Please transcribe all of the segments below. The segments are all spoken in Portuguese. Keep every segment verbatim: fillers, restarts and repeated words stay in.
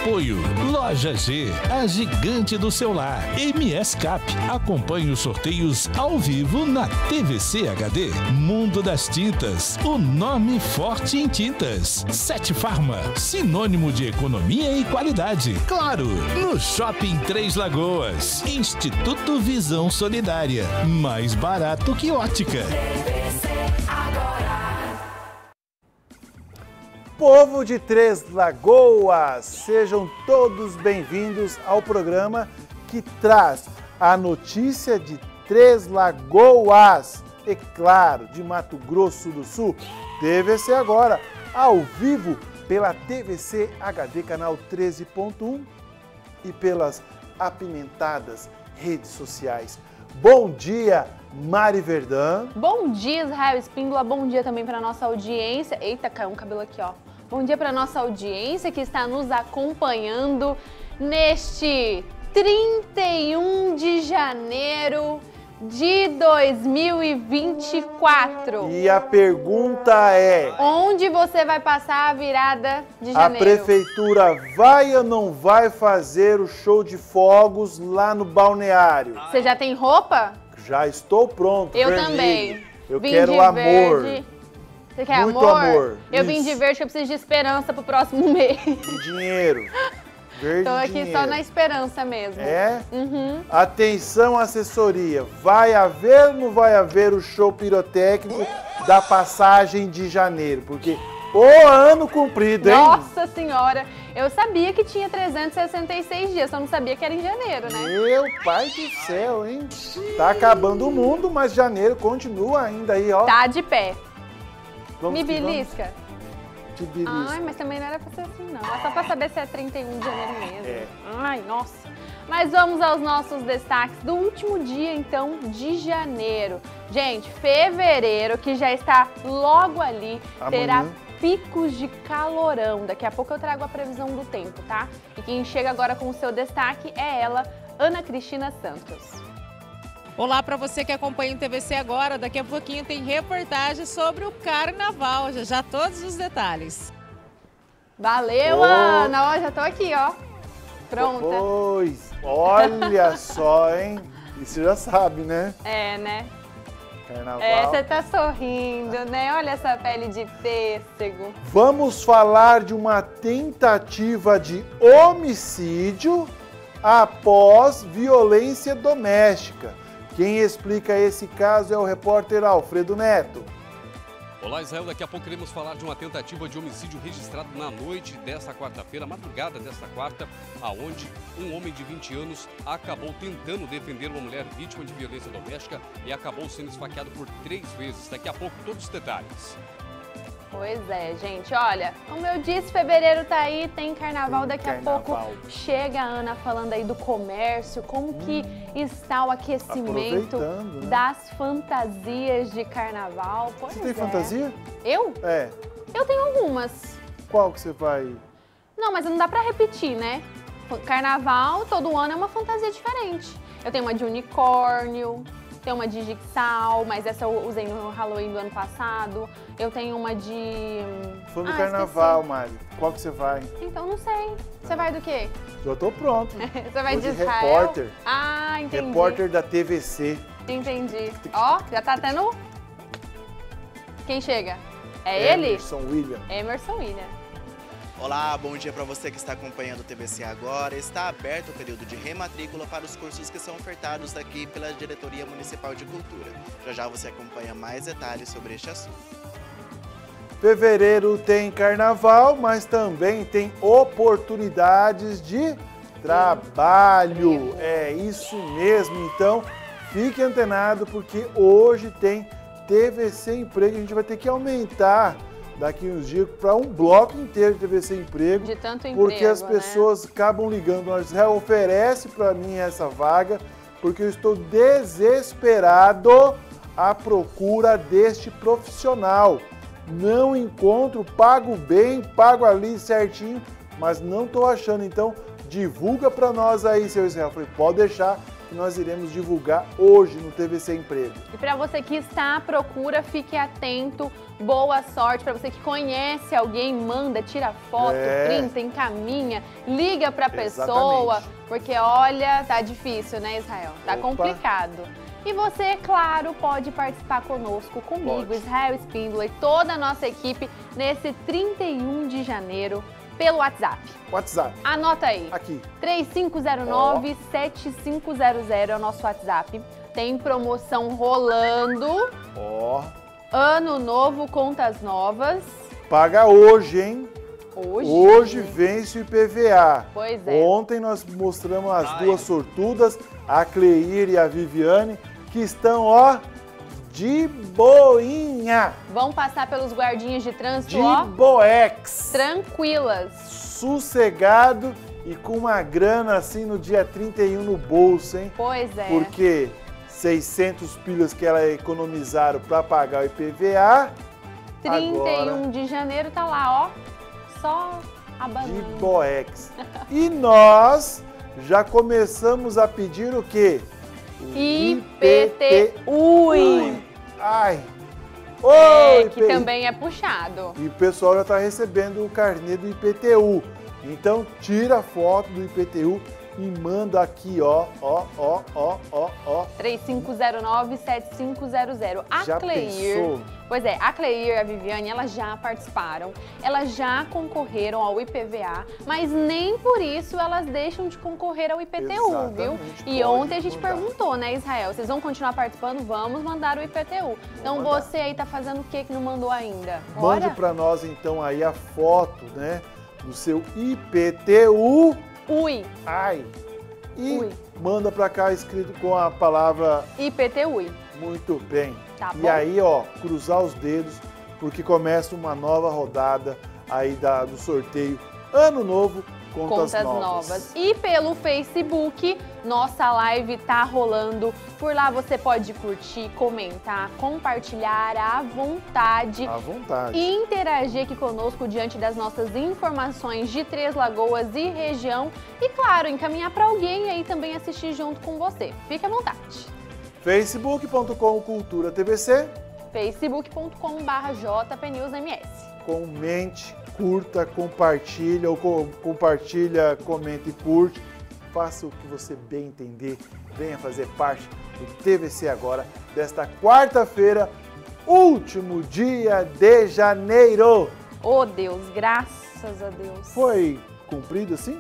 Apoio Loja G, a gigante do celular. M S Cap, acompanhe os sorteios ao vivo na T V C H D. Mundo das Tintas, o nome forte em tintas. Sete Farma, sinônimo de economia e qualidade. Claro, no Shopping Três Lagoas. Instituto Visão Solidária, mais barato que ótica. Povo de Três Lagoas, sejam todos bem-vindos ao programa que traz a notícia de Três Lagoas e, claro, de Mato Grosso do Sul. T V C agora, ao vivo, pela T V C H D, canal treze ponto um e pelas apimentadas redes sociais. Bom dia, Mari Verdão. Bom dia, Israel Espíndola. Bom dia também para nossa audiência. Eita, caiu um cabelo aqui, ó. Bom dia para nossa audiência que está nos acompanhando neste trinta e um de janeiro de dois mil e vinte e quatro. E a pergunta é: onde você vai passar a virada de janeiro? A prefeitura vai ou não vai fazer o show de fogos lá no balneário? Você já tem roupa? Já estou pronto. Eu vermelho. também. Eu vim quero de amor. Verde. Você quer Muito amor? amor. Eu Isso. vim de verde que eu preciso de esperança pro próximo mês. E dinheiro. Verde Tô aqui dinheiro. só na esperança mesmo. É? Uhum. Atenção, assessoria. Vai haver ou não vai haver o show pirotécnico da passagem de janeiro? Porque o ano cumprido, hein? Nossa Senhora! Eu sabia que tinha trezentos e sessenta e seis dias, só não sabia que era em janeiro, né? Meu pai do céu, hein? Tá acabando o mundo, mas janeiro continua ainda aí, ó. Tá de pé. Vamos Me que vamos. belisca. Te belisca. Ai, mas também não era pra ser assim, não. É só pra saber se é trinta e um de janeiro mesmo. É. Ai, nossa. Mas vamos aos nossos destaques do último dia, então, de janeiro. Gente, fevereiro, que já está logo ali, Amanhã. terá picos de calorão. Daqui a pouco eu trago a previsão do tempo, tá? E quem chega agora com o seu destaque é ela, Ana Cristina Santos. Olá para você que acompanha o T V C agora. Daqui a pouquinho tem reportagem sobre o carnaval. Já já todos os detalhes. Valeu, Oh. Ana! Ó, já tô aqui, ó. Pronta. Pois, olha só, hein? E você já sabe, né? É, né? Carnaval. É, você tá sorrindo, né? Olha essa pele de pêssego. Vamos falar de uma tentativa de homicídio após violência doméstica. Quem explica esse caso é o repórter Alfredo Neto. Olá, Israel. Daqui a pouco queremos falar de uma tentativa de homicídio registrado na noite desta quarta-feira, madrugada desta quarta, aonde um homem de vinte anos acabou tentando defender uma mulher vítima de violência doméstica e acabou sendo esfaqueado por três vezes. Daqui a pouco todos os detalhes. Pois é, gente. Olha, como eu disse, fevereiro tá aí, tem carnaval. Tem Daqui carnaval. a pouco chega a Ana falando aí do comércio, como hum, que está o aquecimento né? das fantasias de carnaval. Pois você tem é. fantasia? Eu? É. Eu tenho algumas. Qual que você vai? Não, mas não dá pra repetir, né? Carnaval, todo ano é uma fantasia diferente. Eu tenho uma de unicórnio, tenho uma de jigsaw, mas essa eu usei no Halloween do ano passado. Eu tenho uma de... Foi no ah, carnaval, esqueci. Mari. Qual que você vai? Então, não sei. Você vai do quê? Eu tô pronto. Você vai Vou de de Israel? repórter. Ah, entendi. Repórter da T V C. Entendi. Ó, já tá até no... Quem chega? É ele? Emerson William. Emerson William. Olá, bom dia para você que está acompanhando o T V C agora. Está aberto o período de rematrícula para os cursos que são ofertados aqui pela Diretoria Municipal de Cultura. Já já você acompanha mais detalhes sobre este assunto. Fevereiro tem carnaval, mas também tem oportunidades de trabalho. É isso mesmo, então fique antenado porque hoje tem T V C Emprego. A gente vai ter que aumentar daqui uns dias para um bloco inteiro de T V C Emprego. De tanto emprego, porque as pessoas né? acabam ligando, mas Israel oferece para mim essa vaga, porque eu estou desesperado à procura deste profissional. Não encontro, pago bem, pago ali certinho, mas não estou achando. Então, divulga para nós aí, seu Israel. Eu falei, pode deixar, que nós iremos divulgar hoje no T V C Emprego. E para você que está à procura, fique atento, boa sorte. Para você que conhece alguém, manda, tira foto, É. printa, encaminha, liga para a pessoa, Exatamente. porque olha, tá difícil, né, Israel? Tá Opa. complicado. E você, é claro, pode participar conosco, comigo, Pode. Israel Espíndola e toda a nossa equipe nesse trinta e um de janeiro pelo WhatsApp. WhatsApp, Anota aí. aqui. três cinco zero nove, sete cinco zero zero é o nosso WhatsApp. Tem promoção rolando. Ó, Ano novo, contas novas. paga hoje, hein? Hoje. Hoje vence o I P V A. Pois é. Ontem nós mostramos as Ai. duas sortudas, a Cleir e a Viviane, que estão, ó, de boinha, Vão passar pelos guardinhas de trânsito, de ó, boex, tranquilas. sossegado e com uma grana assim no dia trinta e um no bolso, hein? Pois é. Porque seiscentos pilas que elas economizaram para pagar o I P V A, trinta e um agora de janeiro tá lá, ó, só de abanando. boex. E nós já começamos a pedir o quê? O I P T U. Ai! É, Oi, que também é puxado. E o pessoal já está recebendo o carnê do I P T U. Então tira a foto do I P T U e manda aqui, ó, ó, ó, ó, ó, ó. três cinco zero nove, sete cinco zero zero. A Já Cleir, pensou? pois é, a Cleir e a Viviane, elas já participaram, elas já concorreram ao I P V A, mas nem por isso elas deixam de concorrer ao I P T U, Exatamente, viu? E pode ontem a gente mandar. perguntou, né, Israel, vocês vão continuar participando? Vamos mandar o I P T U. Então mandar. você aí tá fazendo o que que não mandou ainda? Mande Bora? para nós então aí a foto, né, do seu I P T U. Ui, Ai! E Ui. manda para cá escrito com a palavra I P T U. muito bem. Tá E bom? aí, ó, cruzar os dedos, porque começa uma nova rodada aí da, do sorteio Ano Novo, Contas, Contas novas. novas. E pelo Facebook, nossa live tá rolando. Por lá você pode curtir, comentar, compartilhar à vontade. À vontade. E interagir aqui conosco diante das nossas informações de Três Lagoas e região. E claro, encaminhar para alguém aí também assistir junto com você. Fique à vontade. facebook ponto com Cultura T V C. facebook ponto com barra J P News M S. Comente, curta, compartilha, ou co- compartilha, comenta e curte. Faça o que você bem entender. Venha fazer parte do T V C Agora, desta quarta-feira, último dia de janeiro. Oh Deus, graças a Deus. Foi cumprido assim?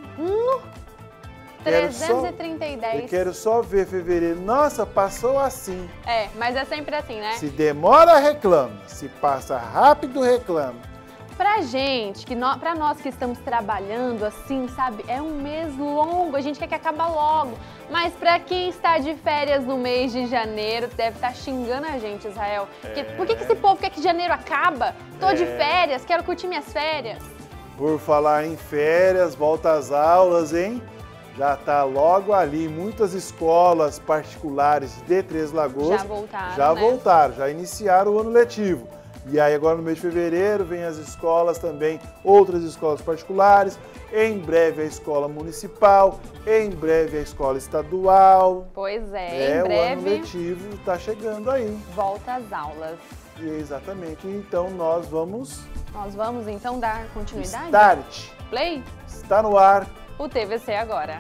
Quero só- trezentos e trinta e Eu dez. quero só ver fevereiro. Nossa, passou assim. É, mas é sempre assim, né? Se demora, reclama. Se passa rápido, reclama. Pra gente, que nó- pra nós que estamos trabalhando assim, sabe, é um mês longo, a gente quer que acabe logo. Mas pra quem está de férias no mês de janeiro, deve estar xingando a gente, Israel. Porque, por que, que esse povo quer que janeiro acaba? Tô de É. férias, quero curtir minhas férias. Por falar em férias, volta às aulas, hein? Já tá logo ali. Muitas escolas particulares de Três Lagoas Já voltaram, já né? voltaram, já iniciaram o ano letivo. E aí agora no mês de fevereiro vem as escolas também, outras escolas particulares, em breve a escola municipal, em breve a escola estadual. Pois é, É, em o ano breve letivo está chegando aí. volta às aulas. E exatamente, então nós vamos Nós vamos então dar continuidade? start. Play? Está no ar. O T V C agora.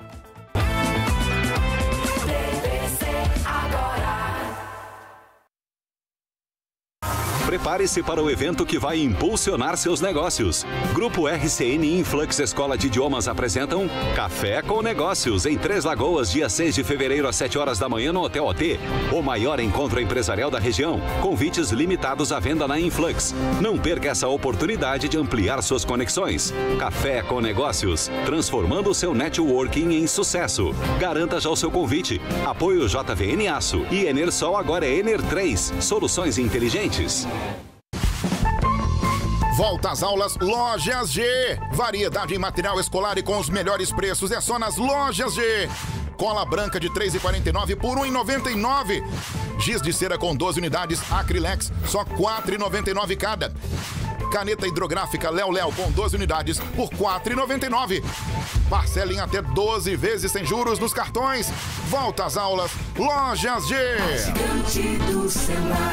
Prepare-se para o evento que vai impulsionar seus negócios. Grupo R C N Influx Escola de Idiomas apresentam Café com Negócios em Três Lagoas, dia seis de fevereiro às sete horas da manhã no Hotel O T. O maior encontro empresarial da região. Convites limitados à venda na Influx. Não perca essa oportunidade de ampliar suas conexões. Café com Negócios, transformando o seu networking em sucesso. Garanta já o seu convite. Apoio J V N Aço e Enersol agora é Ener três. Soluções inteligentes. Volta às aulas Lojas G. Variedade em material escolar e com os melhores preços é só nas Lojas G. Cola branca de três reais e quarenta e nove centavos por um real e noventa e nove centavos. Giz de cera com doze unidades Acrylex, só quatro reais e noventa e nove centavos cada. Caneta hidrográfica Léo Léo com doze unidades por quatro reais e noventa e nove centavos. Parcela em até doze vezes sem juros nos cartões. Volta às aulas, Lojas G. Gigante do celular.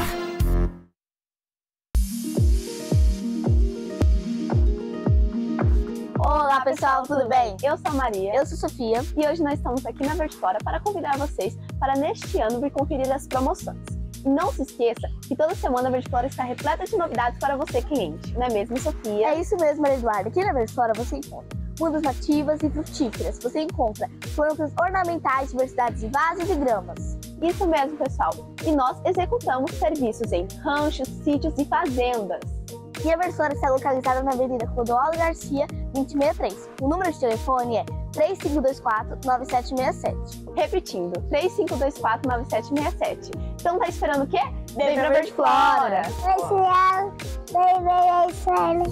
Olá pessoal, tudo bem? Eu sou a Maria, eu sou a Sofia e hoje nós estamos aqui na Vertiflora para convidar vocês para neste ano vir conferir as promoções. E não se esqueça que toda semana a Vertiflora está repleta de novidades para você, cliente. Não é mesmo, Sofia? É isso mesmo, Maria Eduarda. Aqui na Vertiflora você encontra mudas nativas e frutíferas. Você encontra plantas ornamentais, diversidades de vasos e gramas. Isso mesmo, pessoal. E nós executamos serviços em ranchos, sítios e fazendas. E a Vertiflora está localizada na Avenida Clodoaldo Garcia, vinte e sessenta e três. O número de telefone é três cinco dois quatro, nove sete seis sete. Repetindo, três cinco dois quatro, nove sete seis sete. Então tá esperando o quê? Vem pra Vertiflora! Pessoal, vem ver a história.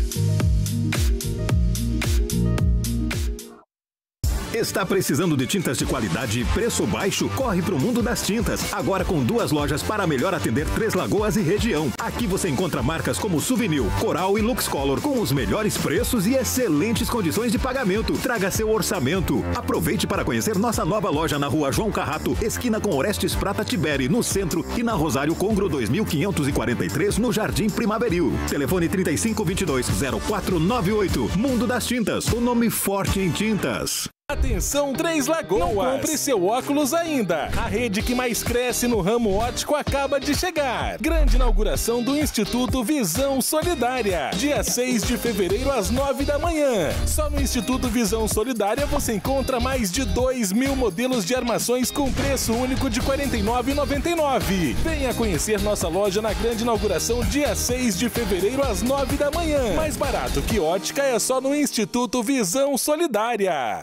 Está precisando de tintas de qualidade e preço baixo? Corre para o mundo das tintas. Agora com duas lojas para melhor atender Três Lagoas e região. Aqui você encontra marcas como Souvenir, Coral e Luxcolor com os melhores preços e excelentes condições de pagamento. Traga seu orçamento. Aproveite para conhecer nossa nova loja na Rua João Carrato, esquina com Orestes Prata Tiberi, no centro, e na Rosário Congro dois mil quinhentos e quarenta e três, no Jardim Primaveril. Telefone trinta e cinco, vinte e dois, zero quatro nove oito. Mundo das Tintas, o nome forte em tintas. Atenção Três Lagoas! Não compre seu óculos ainda! A rede que mais cresce no ramo óptico acaba de chegar. Grande inauguração do Instituto Visão Solidária. Dia seis de fevereiro às nove da manhã. Só no Instituto Visão Solidária você encontra mais de dois mil modelos de armações com preço único de quarenta e nove reais e noventa e nove centavos. Venha conhecer nossa loja na grande inauguração dia seis de fevereiro às nove da manhã. Mais barato que ótica é só no Instituto Visão Solidária.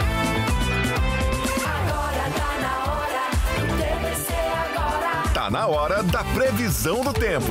Tá na hora da previsão do tempo.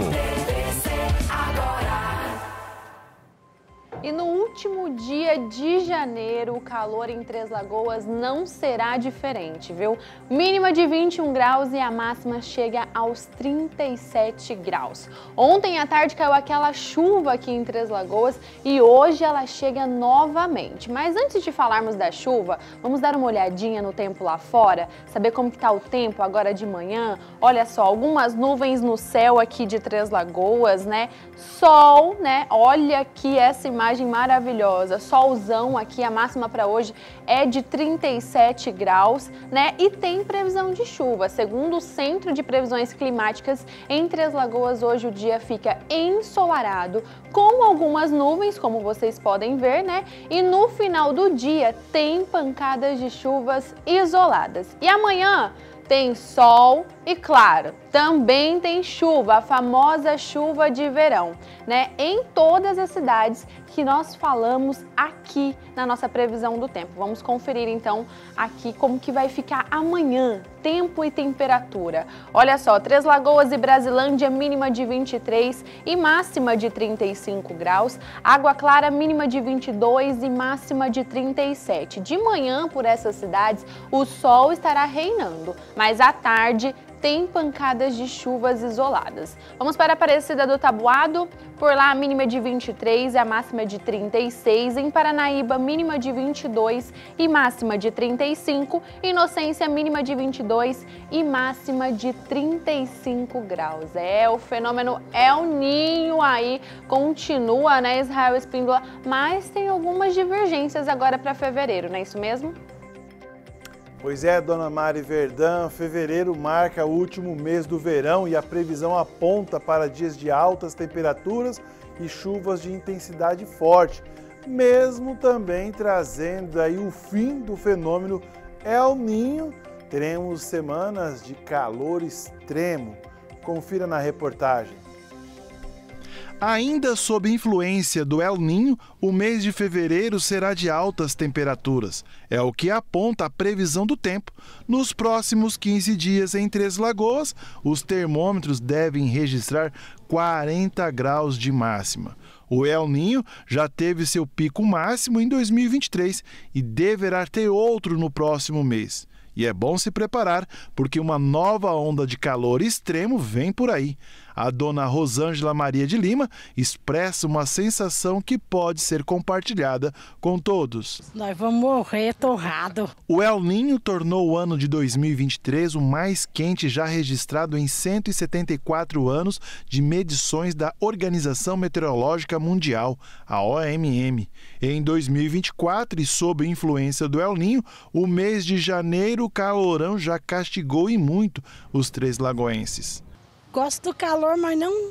E no último dia de janeiro, o calor em Três Lagoas não será diferente, viu? Mínima de vinte e um graus e a máxima chega aos trinta e sete graus. Ontem à tarde caiu aquela chuva aqui em Três Lagoas e hoje ela chega novamente. Mas antes de falarmos da chuva, vamos dar uma olhadinha no tempo lá fora, saber como que tá o tempo agora de manhã. Olha só, algumas nuvens no céu aqui de Três Lagoas, né? Sol, né? Olha que essa imagem maravilhosa, solzão aqui, a máxima para hoje é de trinta e sete graus, né? E tem previsão de chuva. Segundo o Centro de Previsões Climáticas, em Três Lagoas hoje o dia fica ensolarado, com algumas nuvens, como vocês podem ver, né? E no final do dia tem pancadas de chuvas isoladas. E amanhã tem sol e, claro, também tem chuva, a famosa chuva de verão, né? Em todas as cidades que nós falamos aqui na nossa previsão do tempo. Vamos conferir então aqui como que vai ficar amanhã, tempo e temperatura. Olha só, Três Lagoas e Brasilândia, mínima de vinte e três e máxima de trinta e cinco graus. Água Clara, mínima de vinte e dois e máxima de trinta e sete. De manhã, por essas cidades, o sol estará reinando, mas à tarde tem pancadas de chuvas isoladas. Vamos para Aparecida do Taboado, por lá a mínima de vinte e três e a máxima de trinta e seis. Em Paranaíba, mínima de vinte e dois e máxima de trinta e cinco. Inocência, mínima de vinte e dois e máxima de trinta e cinco graus. É, o fenômeno El Niño aí continua, né, Israel Espíndola? Mas tem algumas divergências agora para fevereiro, não é isso mesmo? Pois é, dona Mari Verdão, fevereiro marca o último mês do verão e a previsão aponta para dias de altas temperaturas e chuvas de intensidade forte, mesmo também trazendo aí o fim do fenômeno El Niño. Teremos semanas de calor extremo. Confira na reportagem. Ainda sob influência do El Niño, o mês de fevereiro será de altas temperaturas. É o que aponta a previsão do tempo. Nos próximos quinze dias em Três Lagoas, os termômetros devem registrar quarenta graus de máxima. O El Niño já teve seu pico máximo em dois mil e vinte e três e deverá ter outro no próximo mês. E é bom se preparar, porque uma nova onda de calor extremo vem por aí. A dona Rosângela Maria de Lima expressa uma sensação que pode ser compartilhada com todos. Nós vamos morrer torrado. O El Niño tornou o ano de dois mil e vinte e três o mais quente já registrado em cento e setenta e quatro anos de medições da Organização Meteorológica Mundial, a O M M. Em dois mil e vinte e quatro, e sob influência do El Niño, o mês de janeiro, o calorão já castigou e muito os Três Lagoenses. Gosto do calor, mas não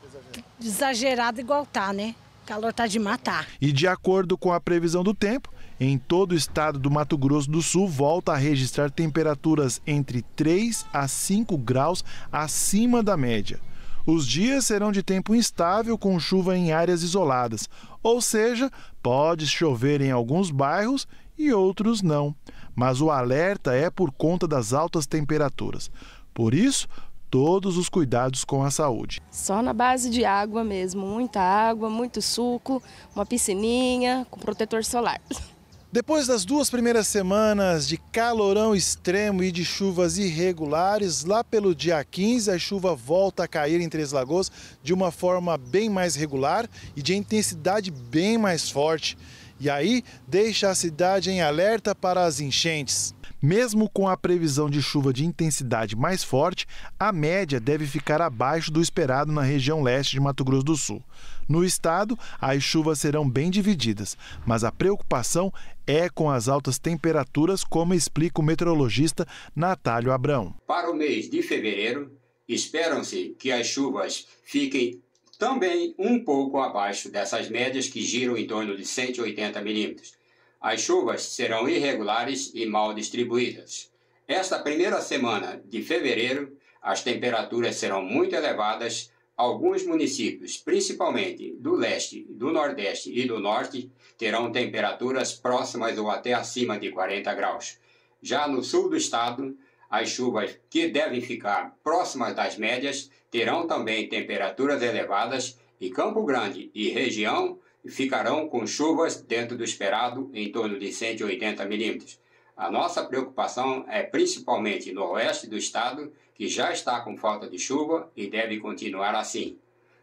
exagerado igual tá, né? O calor tá de matar. E de acordo com a previsão do tempo, em todo o estado do Mato Grosso do Sul volta a registrar temperaturas entre três a cinco graus acima da média. Os dias serão de tempo instável com chuva em áreas isoladas, ou seja, pode chover em alguns bairros e outros não. Mas o alerta é por conta das altas temperaturas. Por isso, todos os cuidados com a saúde. Só na base de água mesmo, muita água, muito suco, uma piscininha com protetor solar. Depois das duas primeiras semanas de calorão extremo e de chuvas irregulares, lá pelo dia quinze a chuva volta a cair em Três Lagoas de uma forma bem mais regular e de intensidade bem mais forte. E aí deixa a cidade em alerta para as enchentes. Mesmo com a previsão de chuva de intensidade mais forte, a média deve ficar abaixo do esperado na região leste de Mato Grosso do Sul. No estado, as chuvas serão bem divididas, mas a preocupação é com as altas temperaturas, como explica o meteorologista Natálio Abrão. Para o mês de fevereiro, esperam-se que as chuvas fiquem também um pouco abaixo dessas médias que giram em torno de cento e oitenta milímetros. As chuvas serão irregulares e mal distribuídas. Esta primeira semana de fevereiro, as temperaturas serão muito elevadas. Alguns municípios, principalmente do leste, do nordeste e do norte, terão temperaturas próximas ou até acima de quarenta graus. Já no sul do estado, as chuvas que devem ficar próximas das médias terão também temperaturas elevadas e Campo Grande e região ficarão com chuvas dentro do esperado em torno de cento e oitenta milímetros. A nossa preocupação é principalmente no oeste do estado, que já está com falta de chuva e deve continuar assim.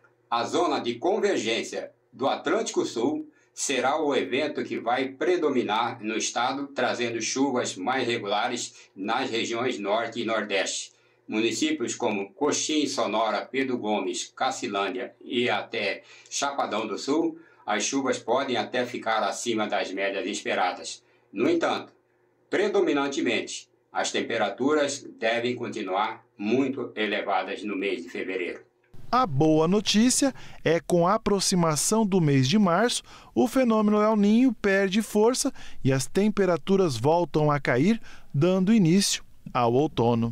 A zona de convergência do Atlântico Sul será o evento que vai predominar no estado, trazendo chuvas mais regulares nas regiões norte e nordeste. Municípios como Coxim, Sonora, Pedro Gomes, Cacilândia e até Chapadão do Sul, as chuvas podem até ficar acima das médias esperadas. No entanto, predominantemente, as temperaturas devem continuar muito elevadas no mês de fevereiro. A boa notícia é com a aproximação do mês de março, o fenômeno El Niño perde força e as temperaturas voltam a cair, dando início ao outono.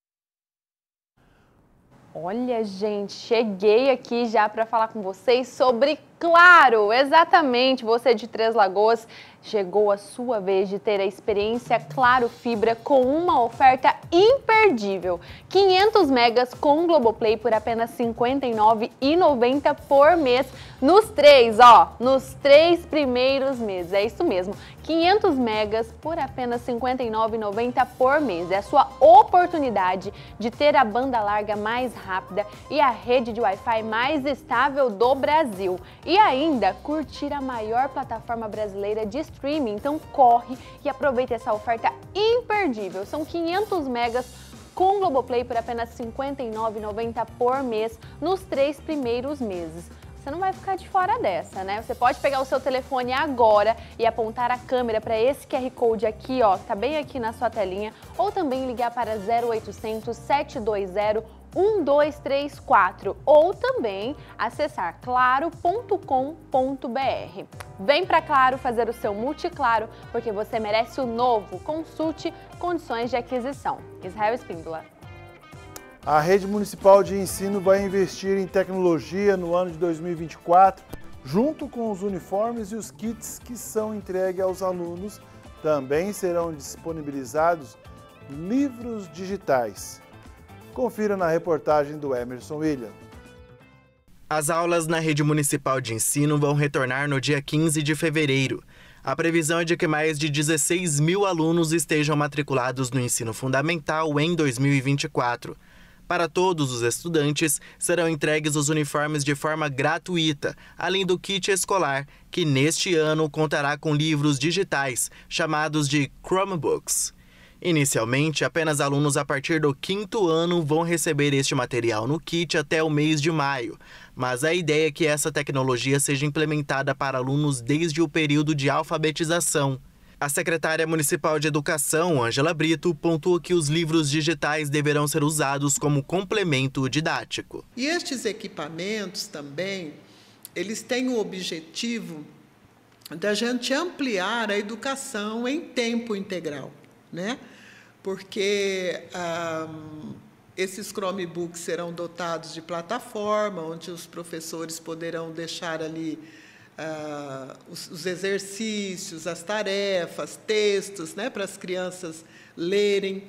Olha, gente, cheguei aqui já para falar com vocês sobre Claro. Exatamente, você de Três Lagoas, chegou a sua vez de ter a experiência Claro Fibra com uma oferta imperdível. quinhentos megas com Globoplay por apenas cinquenta e nove reais e noventa centavos por mês nos três, ó, nos três primeiros meses. É isso mesmo, quinhentos megas por apenas cinquenta e nove reais e noventa centavos por mês. É a sua oportunidade de ter a banda larga mais rápida e a rede de Wi-Fi mais estável do Brasil. E ainda curtir a maior plataforma brasileira de streaming. Então corre e aproveita essa oferta imperdível. São quinhentos megas com Globoplay por apenas cinquenta e nove reais e noventa centavos por mês nos três primeiros meses. Você não vai ficar de fora dessa, né? Você pode pegar o seu telefone agora e apontar a câmera para esse Q R Code aqui, ó, que tá bem aqui na sua telinha, ou também ligar para zero oitocentos, sete dois zero, um dois três quatro ou também acessar claro ponto com ponto br. Vem para Claro fazer o seu multiclaro, porque você merece o novo. Consulte condições de aquisição. Israel Espíndola. A Rede Municipal de Ensino vai investir em tecnologia no ano de dois mil e vinte e quatro, junto com os uniformes e os kits que são entregues aos alunos. Também serão disponibilizados livros digitais. Confira na reportagem do Emerson William. As aulas na Rede Municipal de Ensino vão retornar no dia quinze de fevereiro. A previsão é de que mais de dezesseis mil alunos estejam matriculados no ensino fundamental em dois mil e vinte e quatro. Para todos os estudantes, serão entregues os uniformes de forma gratuita, além do kit escolar, que neste ano contará com livros digitais, chamados de Chromebooks. Inicialmente, apenas alunos a partir do quinto ano vão receber este material no kit até o mês de maio, mas a ideia é que essa tecnologia seja implementada para alunos desde o período de alfabetização. A secretária municipal de Educação, Ângela Brito, pontuou que os livros digitais deverão ser usados como complemento didático. E estes equipamentos também, eles têm o objetivo da gente ampliar a educação em tempo integral, né? Porque ah, esses Chromebooks serão dotados de plataforma, onde os professores poderão deixar ali ah, os, os exercícios, as tarefas, textos, né, para as crianças lerem,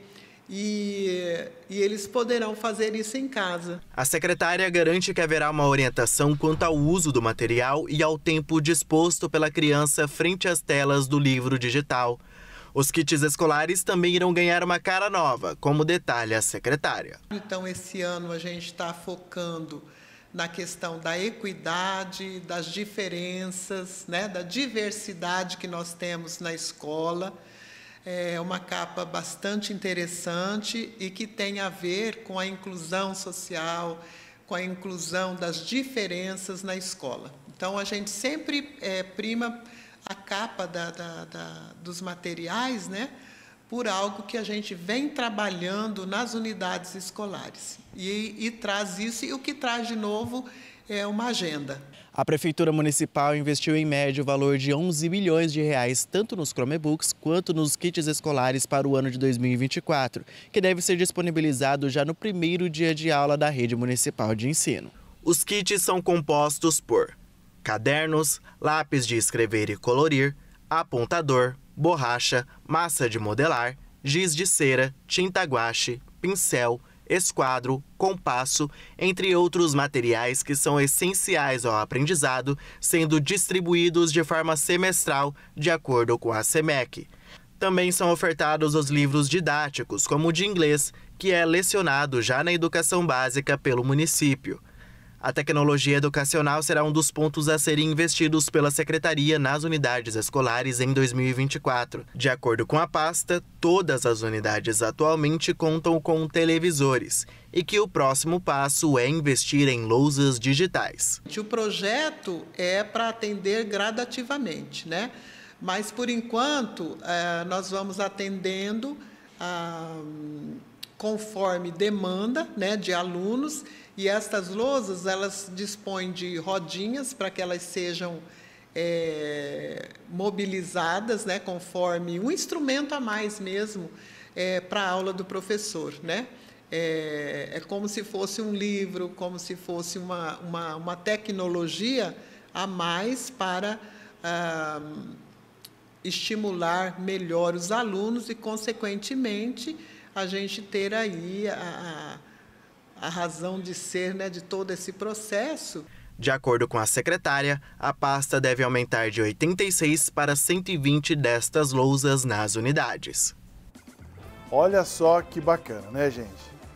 e, e eles poderão fazer isso em casa. A secretária garante que haverá uma orientação quanto ao uso do material e ao tempo disposto pela criança frente às telas do livro digital. Os kits escolares também irão ganhar uma cara nova, como detalha a secretária. Então, esse ano a gente está focando na questão da equidade, das diferenças, né, da diversidade que nós temos na escola. É uma capa bastante interessante e que tem a ver com a inclusão social, com a inclusão das diferenças na escola. Então, a gente sempre é, prima a capa da, da, da, dos materiais, né, por algo que a gente vem trabalhando nas unidades escolares. E, e traz isso, e o que traz de novo é uma agenda. A Prefeitura Municipal investiu em média o valor de onze milhões de reais, tanto nos Chromebooks quanto nos kits escolares para o ano de dois mil e vinte e quatro, que deve ser disponibilizado já no primeiro dia de aula da rede municipal de ensino. Os kits são compostos por cadernos, lápis de escrever e colorir, apontador, borracha, massa de modelar, giz de cera, tinta guache, pincel, esquadro, compasso, entre outros materiais que são essenciais ao aprendizado, sendo distribuídos de forma semestral, de acordo com a SEMEC. Também são ofertados os livros didáticos, como o de inglês, que é lecionado já na educação básica pelo município. A tecnologia educacional será um dos pontos a serem investidos pela Secretaria nas unidades escolares em dois mil e vinte e quatro. De acordo com a pasta, todas as unidades atualmente contam com televisores e que o próximo passo é investir em lousas digitais. O projeto é para atender gradativamente, né? Mas, por enquanto, nós vamos atendendo ah, conforme demanda, né, de alunos. E estas lousas, elas dispõem de rodinhas para que elas sejam é, mobilizadas, né, conforme um instrumento a mais mesmo é, para a aula do professor, né? É, é como se fosse um livro, como se fosse uma, uma, uma tecnologia a mais para ah, estimular melhor os alunos e, consequentemente, a gente ter aí a, a a razão de ser, né, de todo esse processo. De acordo com a secretária, a pasta deve aumentar de oitenta e seis para cento e vinte destas lousas nas unidades. Olha só que bacana, né, gente?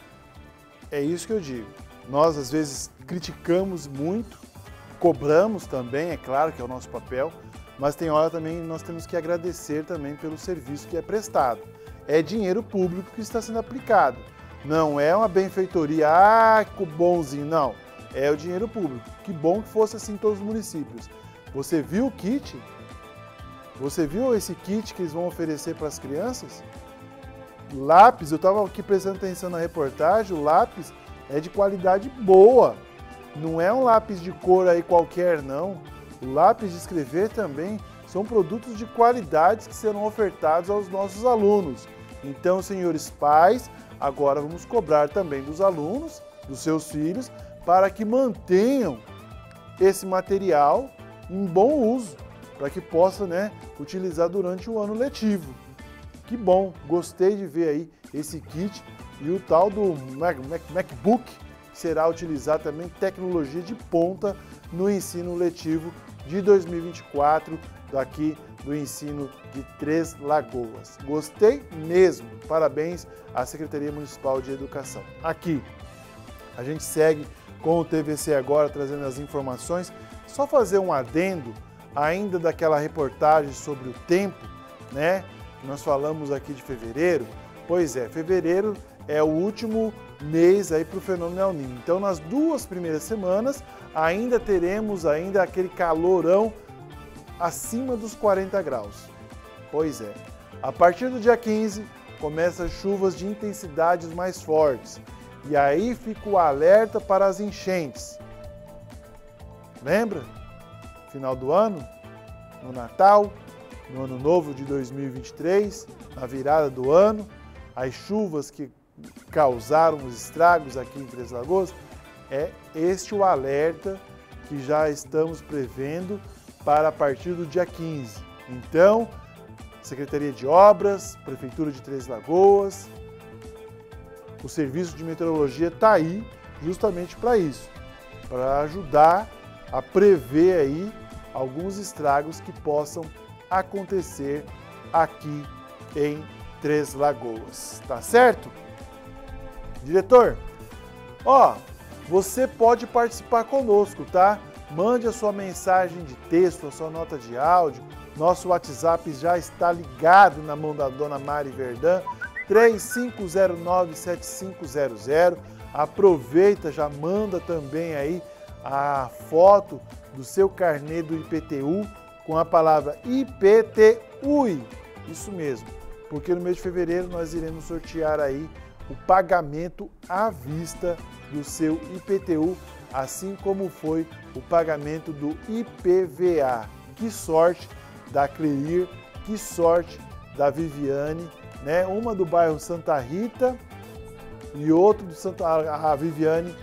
É isso que eu digo. Nós, às vezes, criticamos muito, cobramos também, é claro que é o nosso papel, mas tem hora também nós temos que agradecer também pelo serviço que é prestado. É dinheiro público que está sendo aplicado. Não é uma benfeitoria, ah, que bonzinho, não. É o dinheiro público. Que bom que fosse assim em todos os municípios. Você viu o kit? Você viu esse kit que eles vão oferecer para as crianças? Lápis, eu estava aqui prestando atenção na reportagem, o lápis é de qualidade boa. Não é um lápis de cor aí qualquer, não. O lápis de escrever também são produtos de qualidade que serão ofertados aos nossos alunos. Então, senhores pais, agora vamos cobrar também dos alunos, dos seus filhos, para que mantenham esse material em bom uso, para que possa, né, utilizar durante o ano letivo. Que bom, gostei de ver aí esse kit e o tal do Mac, Mac, MacBook, que será utilizar também tecnologia de ponta no ensino letivo de dois mil e vinte e quatro, daqui do ensino de Três Lagoas. Gostei mesmo. Parabéns à Secretaria Municipal de Educação. Aqui, A gente segue com o T V C Agora trazendo as informações. Só fazer um adendo ainda daquela reportagem sobre o tempo, né? Que nós falamos aqui de fevereiro. Pois é, fevereiro é o último mês aí para o fenômeno El Niño. Então, nas duas primeiras semanas, ainda teremos ainda aquele calorão acima dos quarenta graus. Pois é. A partir do dia quinze, começam chuvas de intensidades mais fortes. E aí fica o alerta para as enchentes. Lembra? Final do ano, no Natal, no Ano Novo de dois mil e vinte e três, na virada do ano, as chuvas que causaram os estragos aqui em Três Lagoas, é este o alerta que já estamos prevendo para a partir do dia quinze. Então, Secretaria de Obras, Prefeitura de Três Lagoas, o Serviço de Meteorologia está aí justamente para isso, para ajudar a prever aí alguns estragos que possam acontecer aqui em Três Lagoas, tá certo? Diretor, ó, você pode participar conosco, tá? Mande a sua mensagem de texto, a sua nota de áudio. Nosso WhatsApp já está ligado na mão da dona Mari Verdã, três cinco zero nove, sete cinco zero zero. Aproveita, já manda também aí a foto do seu carnê do I P T U com a palavra I P T U I. Isso mesmo, porque no mês de fevereiro nós iremos sortear aí o pagamento à vista do seu I P T U, assim como foi o pagamento do I P V A. Que sorte da Cleir, que sorte da Viviane, né? Uma do bairro Santa Rita e outro do Santa... A Viviane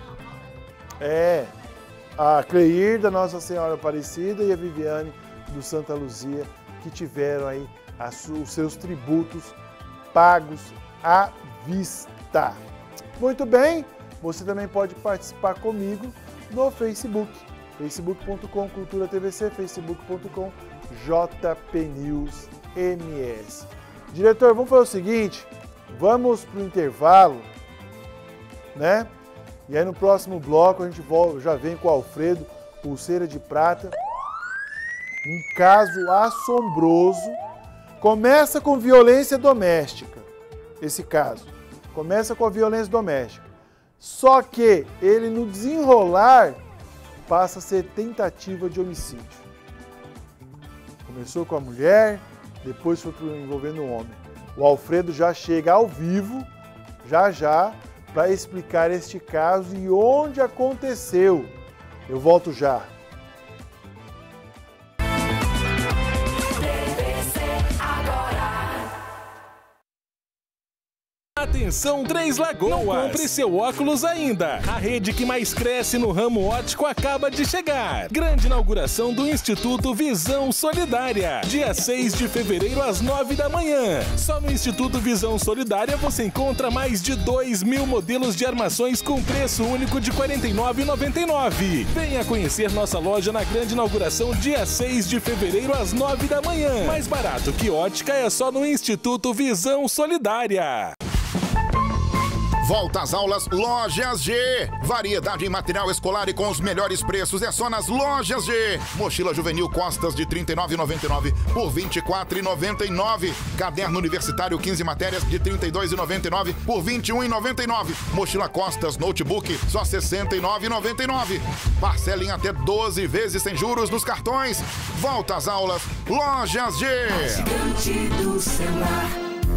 é a Cleir da Nossa Senhora Aparecida e a Viviane do Santa Luzia, que tiveram aí as, os seus tributos pagos à vista. Muito bem, você também pode participar comigo no Facebook, facebook ponto com Cultura T V C, facebook ponto com J P News M S. Diretor, vamos fazer o seguinte, vamos para o intervalo, né? E aí no próximo bloco a gente volta, já vem com o Alfredo, Pulseira de Prata. Um caso assombroso. Começa com violência doméstica, esse caso. Começa com a violência doméstica. Só que ele, no desenrolar, passa a ser tentativa de homicídio. Começou com a mulher, depois foi envolvendo o homem. O Alfredo já chega ao vivo, já já, para explicar este caso e onde aconteceu. Eu volto já. Atenção Três Lagoas! Não compre seu óculos ainda! A rede que mais cresce no ramo óptico acaba de chegar. Grande inauguração do Instituto Visão Solidária. Dia seis de fevereiro às nove da manhã. Só no Instituto Visão Solidária você encontra mais de dois mil modelos de armações com preço único de quarenta e nove reais e noventa e nove centavos. Venha conhecer nossa loja na grande inauguração dia seis de fevereiro às nove da manhã. Mais barato que ótica é só no Instituto Visão Solidária. Volta às aulas Lojas G. Variedade em material escolar e com os melhores preços é só nas Lojas G. Mochila juvenil Costas de trinta e nove reais e noventa e nove centavos por vinte e quatro reais e noventa e nove centavos. Caderno universitário quinze matérias de trinta e dois reais e noventa e nove centavos por vinte e um reais e noventa e nove centavos. Mochila Costas Notebook só sessenta e nove reais e noventa e nove centavos. Parcela em até doze vezes sem juros nos cartões. Volta às aulas Lojas G. Gigante do celular.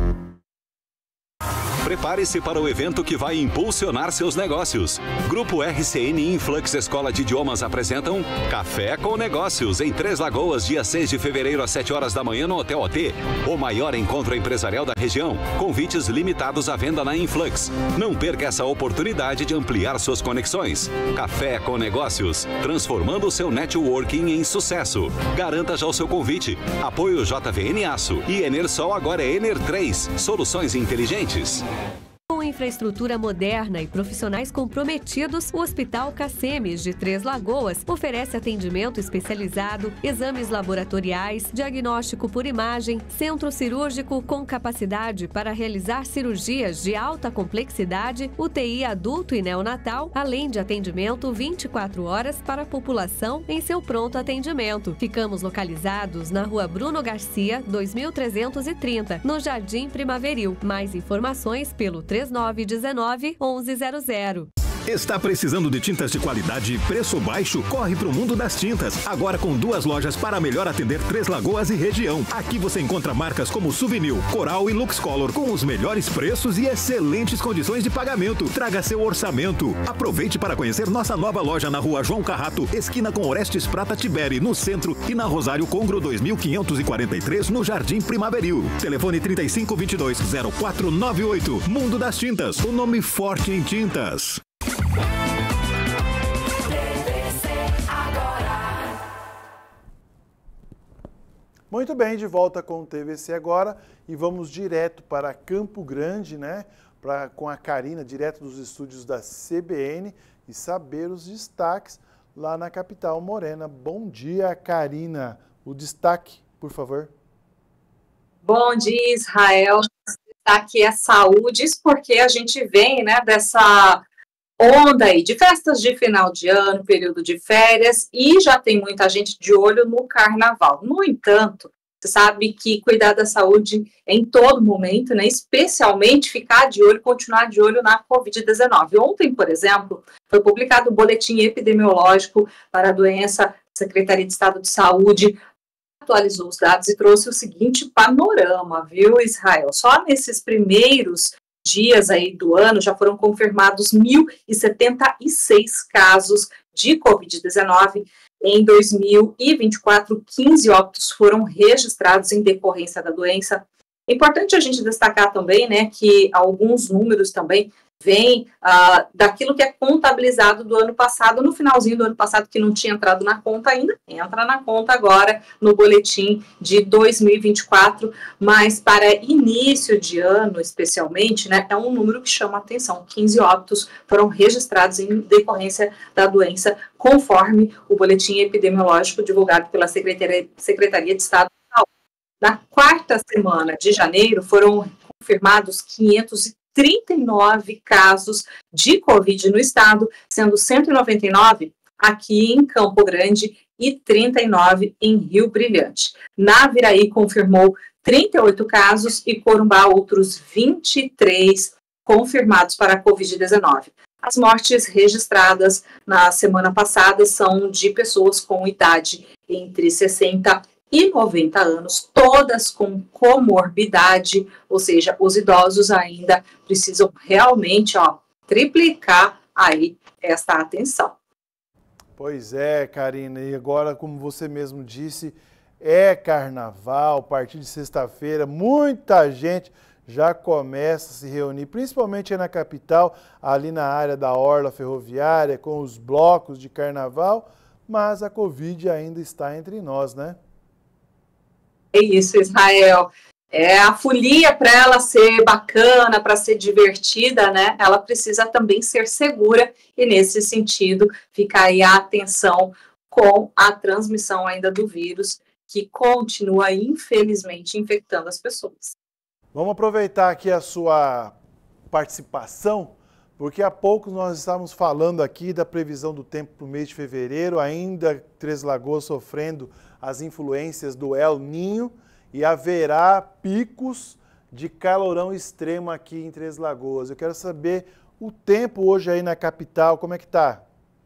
Prepare-se para o evento que vai impulsionar seus negócios. Grupo R C N e Influx Escola de Idiomas apresentam Café com Negócios em Três Lagoas, dia seis de fevereiro às sete horas da manhã no Hotel O T. O maior encontro empresarial da região. Convites limitados à venda na Influx. Não perca essa oportunidade de ampliar suas conexões. Café com Negócios, transformando o seu networking em sucesso. Garanta já o seu convite. Apoio J V N Aço e Enersol agora é Ener três. Soluções inteligentes. Com infraestrutura moderna e profissionais comprometidos, o Hospital Cacemes de Três Lagoas oferece atendimento especializado, exames laboratoriais, diagnóstico por imagem, centro cirúrgico com capacidade para realizar cirurgias de alta complexidade, U T I adulto e neonatal, além de atendimento vinte e quatro horas para a população em seu pronto atendimento. Ficamos localizados na Rua Bruno Garcia, dois mil trezentos e trinta, no Jardim Primaveril. Mais informações pelo três nove um nove, onze zero zero. Está precisando de tintas de qualidade e preço baixo? Corre para o mundo das tintas. Agora com duas lojas para melhor atender Três Lagoas e região. Aqui você encontra marcas como Souvenir, Coral e Luxcolor com os melhores preços e excelentes condições de pagamento. Traga seu orçamento. Aproveite para conhecer nossa nova loja na Rua João Carrato, esquina com Orestes Prata Tiberi, no centro, e na Rosário Congro dois mil quinhentos e quarenta e três, no Jardim Primaveril. Telefone trinta e cinco, vinte e dois, zero quatro nove oito. Mundo das Tintas, o nome forte em tintas. Muito bem, de volta com o T V C Agora e vamos direto para Campo Grande, né? Pra, com a Karina, direto dos estúdios da C B N e saber os destaques lá na capital morena. Bom dia, Karina. O destaque, por favor. Bom dia, Israel. O destaque é saúde, isso porque a gente vem, né, dessa onda aí de festas de final de ano, período de férias, e já tem muita gente de olho no carnaval. No entanto, você sabe que cuidar da saúde é em todo momento, né? Especialmente ficar de olho, continuar de olho na covid dezenove. Ontem, por exemplo, foi publicado o boletim epidemiológico para a doença, a Secretaria de Estado de Saúde atualizou os dados e trouxe o seguinte panorama, viu, Israel? Só nesses primeiros dias aí do ano já foram confirmados mil e setenta e seis casos de covid dezenove. Em dois mil e vinte e quatro, quinze óbitos foram registrados em decorrência da doença. É importante a gente destacar também, né, que alguns números também vêm uh, daquilo que é contabilizado do ano passado, no finalzinho do ano passado, que não tinha entrado na conta ainda, entra na conta agora no boletim de dois mil e vinte e quatro, mas para início de ano, especialmente, né, é um número que chama a atenção. quinze óbitos foram registrados em decorrência da doença, conforme o boletim epidemiológico divulgado pela Secretaria, Secretaria de Estado de Saúde. Na quarta semana de janeiro, foram confirmados quinhentos e trinta e nove casos de Covid no estado, sendo cento e noventa e nove aqui em Campo Grande e trinta e nove em Rio Brilhante. Naviraí confirmou trinta e oito casos e Corumbá outros vinte e três confirmados para a covid dezenove. As mortes registradas na semana passada são de pessoas com idade entre sessenta e noventa anos, todas com comorbidade, ou seja, os idosos ainda precisam realmente, ó, triplicar aí esta atenção. Pois é, Karina, e agora, como você mesmo disse, é carnaval, a partir de sexta-feira, muita gente já começa a se reunir, principalmente aí na capital, ali na área da orla ferroviária, com os blocos de carnaval, mas a Covid ainda está entre nós, né? É isso, Israel. É, a folia, para ela ser bacana, para ser divertida, né, ela precisa também ser segura e, nesse sentido, fica aí a atenção com a transmissão ainda do vírus, que continua, infelizmente, infectando as pessoas. Vamos aproveitar aqui a sua participação, porque há pouco nós estávamos falando aqui da previsão do tempo para o mês de fevereiro, ainda Três Lagoas sofrendo as influências do El Niño e haverá picos de calorão extremo aqui em Três Lagoas. Eu quero saber o tempo hoje aí na capital, como é que tá?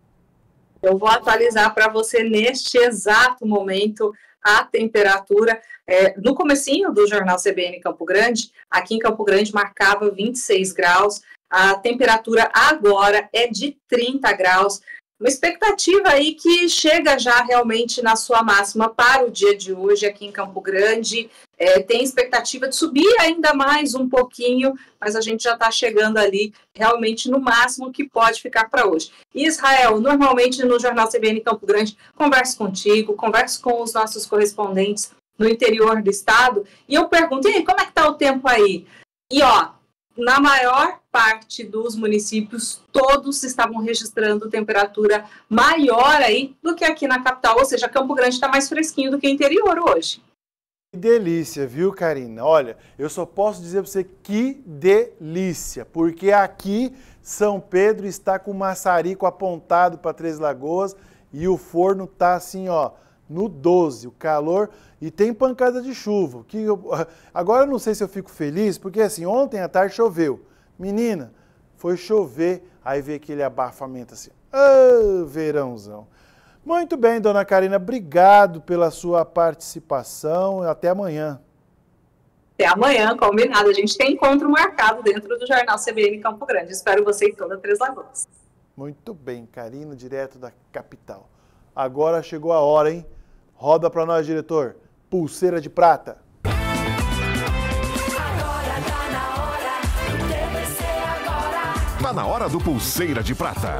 Eu vou atualizar para você neste exato momento a temperatura. É, no comecinho do Jornal C B N Campo Grande, aqui em Campo Grande marcava vinte e seis graus, a temperatura agora é de trinta graus. Uma expectativa aí que chega já realmente na sua máxima para o dia de hoje aqui em Campo Grande. É, tem expectativa de subir ainda mais um pouquinho, mas a gente já está chegando ali realmente no máximo que pode ficar para hoje. Israel, normalmente no Jornal C B N Campo Grande, converso contigo, converso com os nossos correspondentes no interior do estado, e eu pergunto, e aí, como é que está o tempo aí? E ó, na maior parte dos municípios, todos estavam registrando temperatura maior aí do que aqui na capital, ou seja, Campo Grande está mais fresquinho do que o interior hoje. Que delícia, viu, Karina? Olha, eu só posso dizer para você que delícia, porque aqui São Pedro está com o maçarico apontado para Três Lagoas e o forno tá assim, ó, no doze, o calor, e tem pancada de chuva. Que eu, agora eu não sei se eu fico feliz, porque assim, ontem à tarde choveu. Menina, foi chover, aí veio aquele abafamento assim, ah, verãozão. Muito bem, dona Karina, obrigado pela sua participação. Até amanhã. Até amanhã, combinado. A gente tem encontro marcado dentro do Jornal C B N Campo Grande. Espero você em toda Três Lagoas. Muito bem, Karina, direto da capital. Agora chegou a hora, hein? Roda para nós, diretor. Pulseira de prata. Tá na hora do Pulseira de Prata.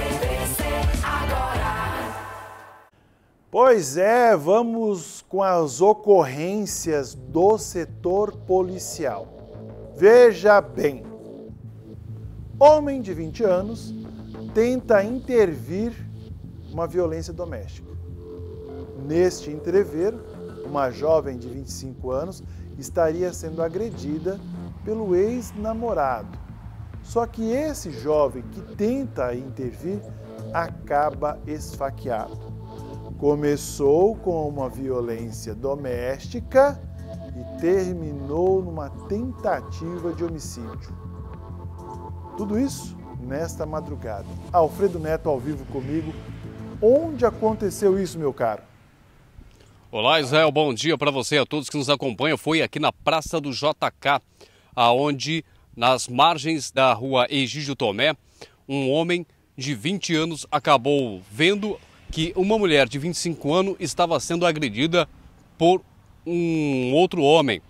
Pois é, vamos com as ocorrências do setor policial. Veja bem, homem de vinte anos tenta intervir uma violência doméstica. Neste entrever, uma jovem de vinte e cinco anos estaria sendo agredida pelo ex-namorado. Só que esse jovem que tenta intervir acaba esfaqueado. Começou com uma violência doméstica e terminou numa tentativa de homicídio. Tudo isso nesta madrugada. Alfredo Neto ao vivo comigo. Onde aconteceu isso, meu caro? Olá, Israel, bom dia para você e a todos que nos acompanham. Foi aqui na Praça do J K, aonde, nas margens da rua Egídio Tomé, um homem de vinte anos acabou vendo que uma mulher de vinte e cinco anos estava sendo agredida por um outro homem.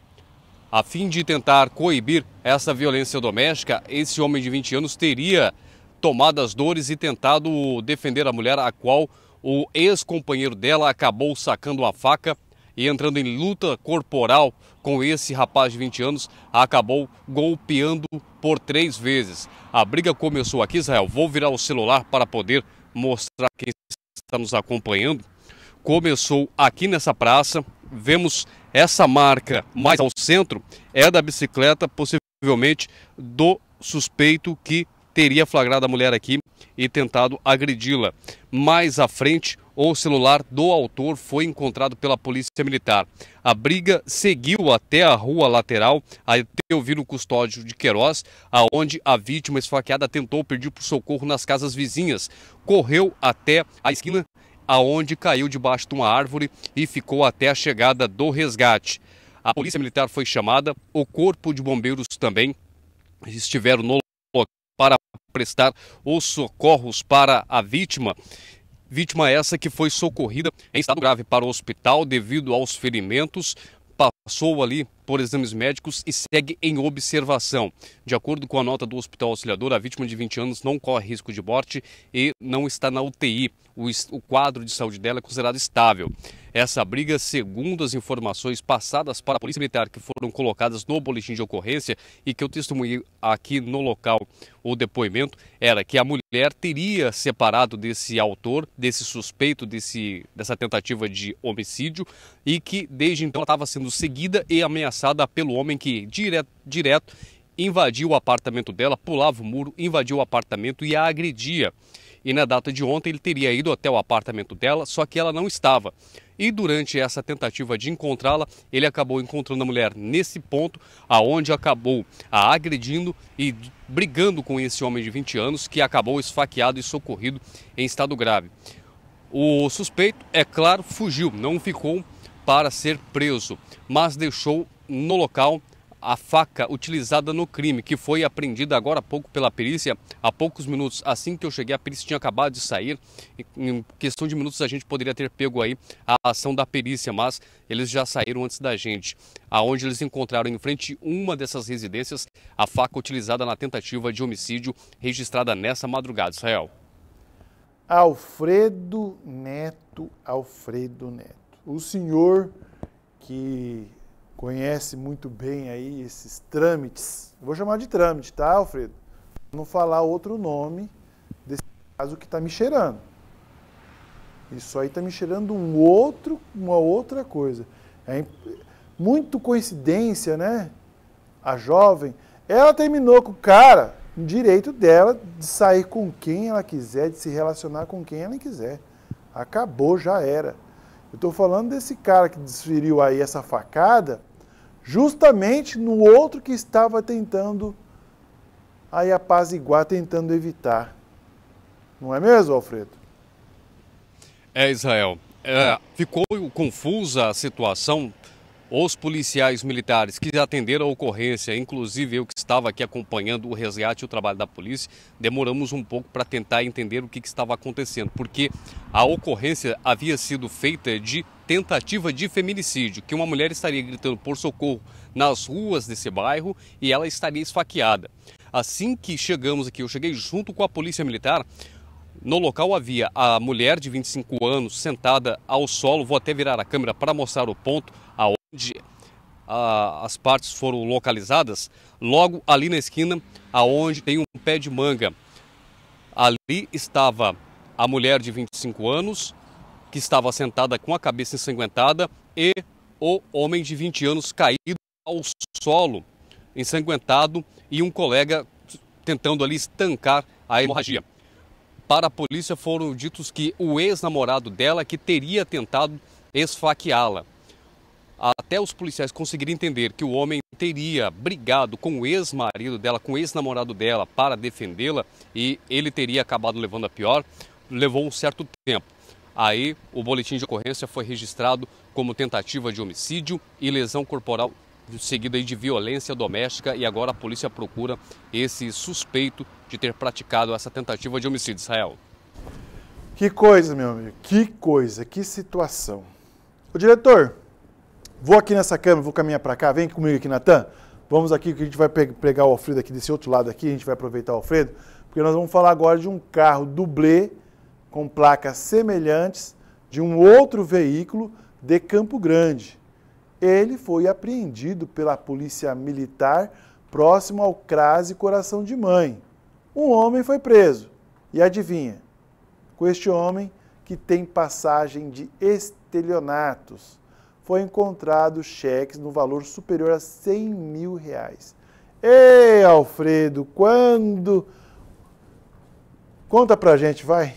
A fim de tentar coibir essa violência doméstica, esse homem de vinte anos teria tomado as dores e tentado defender a mulher, a qual o ex-companheiro dela acabou sacando uma faca e entrando em luta corporal com esse rapaz de vinte anos, acabou golpeando por três vezes. A briga começou aqui, Israel. Vou virar o celular para poder mostrar quem está nos acompanhando. Começou aqui nessa praça, vemos essa marca mais ao centro, é da bicicleta, possivelmente do suspeito que teria flagrado a mulher aqui e tentado agredi-la. Mais à frente, o celular do autor foi encontrado pela Polícia Militar. A briga seguiu até a rua lateral, até ouvir o Custódio de Queiroz, aonde a vítima esfaqueada tentou pedir por socorro nas casas vizinhas. Correu até a esquina, aonde caiu debaixo de uma árvore e ficou até a chegada do resgate. A Polícia Militar foi chamada, o Corpo de Bombeiros também estiveram no local para prestar os socorros para a vítima. Vítima essa que foi socorrida em estado grave para o hospital devido aos ferimentos, passou ali por exames médicos e segue em observação. De acordo com a nota do Hospital Auxiliador, a vítima de vinte anos não corre risco de morte e não está na U T I. O, o quadro de saúde dela é considerado estável. Essa briga, segundo as informações passadas para a Polícia Militar, que foram colocadas no boletim de ocorrência e que eu testemunhei aqui no local, o depoimento, era que a mulher teria separado desse autor, desse suspeito, desse, dessa tentativa de homicídio e que desde então ela estava sendo seguida e ameaçada pelo homem que direto, direto invadiu o apartamento dela, pulava o muro, invadiu o apartamento e a agredia. E na data de ontem ele teria ido até o apartamento dela, só que ela não estava. E durante essa tentativa de encontrá-la, ele acabou encontrando a mulher nesse ponto, aonde acabou a agredindo e brigando com esse homem de vinte anos, que acabou esfaqueado e socorrido em estado grave. O suspeito, é claro, fugiu, não ficou para ser preso, mas deixou no local a faca utilizada no crime, que foi apreendida agora há pouco pela perícia, há poucos minutos. Assim que eu cheguei, a perícia tinha acabado de sair. Em questão de minutos a gente poderia ter pego aí a ação da perícia, mas eles já saíram antes da gente. Aonde eles encontraram em frente uma dessas residências a faca utilizada na tentativa de homicídio registrada nessa madrugada, Israel. Alfredo Neto, Alfredo Neto. O senhor que conhece muito bem aí esses trâmites, vou chamar de trâmite, tá, Alfredo? não falar outro nome desse caso que está me cheirando. Isso aí está me cheirando um outro, uma outra coisa. É muito coincidência, né? A jovem, ela terminou com o cara, o direito dela de sair com quem ela quiser, de se relacionar com quem ela quiser. Acabou, já era. Eu estou falando desse cara que desferiu aí essa facada, justamente no outro que estava tentando aí apaziguar, tentando evitar. Não é mesmo, Alfredo? É, Israel. É, ficou confusa a situação. Os policiais militares que atenderam a ocorrência, inclusive eu que estava aqui acompanhando o resgate e o trabalho da polícia, demoramos um pouco para tentar entender o que, que estava acontecendo, porque a ocorrência havia sido feita de tentativa de feminicídio, que uma mulher estaria gritando por socorro nas ruas desse bairro e ela estaria esfaqueada. Assim que chegamos aqui, eu cheguei junto com a polícia militar. No local havia a mulher de vinte e cinco anos sentada ao solo. Vou até virar a câmera para mostrar o ponto aonde ah, as partes foram localizadas. Logo ali na esquina, aonde tem um pé de manga. Ali estava a mulher de vinte e cinco anos, que estava sentada com a cabeça ensanguentada, e o homem de vinte anos caído ao solo, ensanguentado, e um colega tentando ali estancar a hemorragia. Para a polícia foram ditos que o ex-namorado dela que teria tentado esfaqueá-la. Até os policiais conseguiram entender que o homem teria brigado com o ex-marido dela, com o ex-namorado dela, para defendê-la, e ele teria acabado levando a pior. Levou um certo tempo. Aí o boletim de ocorrência foi registrado como tentativa de homicídio e lesão corporal, seguida aí de violência doméstica, e agora a polícia procura esse suspeito de ter praticado essa tentativa de homicídio, Israel. Que coisa, meu amigo, que coisa, que situação. O diretor, vou aqui nessa câmera, vou caminhar para cá, vem comigo aqui, Natan. Vamos aqui, que a gente vai pegar o Alfredo aqui desse outro lado aqui, a gente vai aproveitar o Alfredo, porque nós vamos falar agora de um carro dublê com placas semelhantes de um outro veículo de Campo Grande. Ele foi apreendido pela polícia militar próximo ao CRASE Coração de Mãe. Um homem foi preso. E adivinha? Com este homem, que tem passagem de estelionatos, foi encontrado cheques no valor superior a cem mil reais. Ei, Alfredo, quando... Conta pra gente, vai.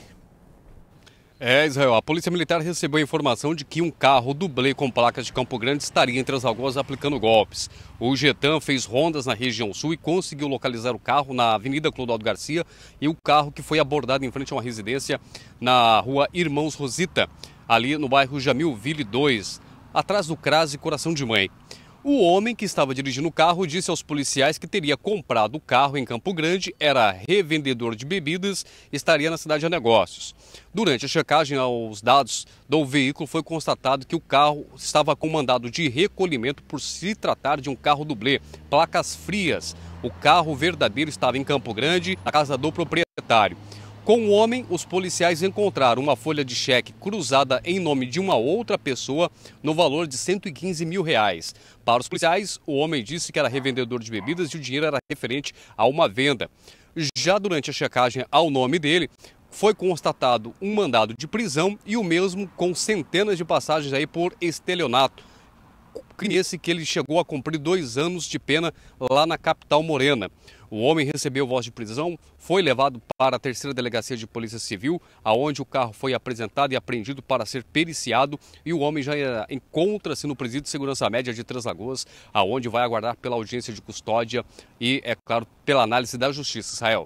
É, Israel, a Polícia Militar recebeu a informação de que um carro dublê com placas de Campo Grande estaria entre as lagoas aplicando golpes. O Getan fez rondas na região sul e conseguiu localizar o carro na Avenida Clodoaldo Garcia, e o carro que foi abordado em frente a uma residência na rua Irmãos Rosita, ali no bairro Jamilville dois, atrás do CRASE Coração de Mãe. O homem que estava dirigindo o carro disse aos policiais que teria comprado o carro em Campo Grande, era revendedor de bebidas, estaria na cidade de negócios. Durante a checagem aos dados do veículo, foi constatado que o carro estava com mandado de recolhimento por se tratar de um carro dublê, placas frias. O carro verdadeiro estava em Campo Grande, na casa do proprietário. Com o homem, os policiais encontraram uma folha de cheque cruzada em nome de uma outra pessoa no valor de cento e quinze mil reais. Para os policiais, o homem disse que era revendedor de bebidas e o dinheiro era referente a uma venda. Já durante a checagem ao nome dele, foi constatado um mandado de prisão e o mesmo com centenas de passagens aí por estelionato. Crime esse que ele chegou a cumprir dois anos de pena lá na capital morena. O homem recebeu voz de prisão, foi levado para a terceira delegacia de polícia civil, aonde o carro foi apresentado e apreendido para ser periciado, e o homem já encontra-se no presídio de segurança média de Três Lagoas, aonde vai aguardar pela audiência de custódia e, é claro, pela análise da justiça. Israel.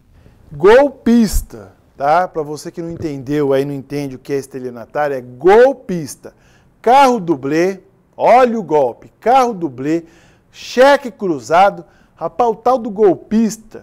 Golpista, tá? Para você que não entendeu aí, não entende o que é estelionatário, é golpista. Carro dublê, olha o golpe, carro dublê, cheque cruzado. Rapaz, o tal do golpista,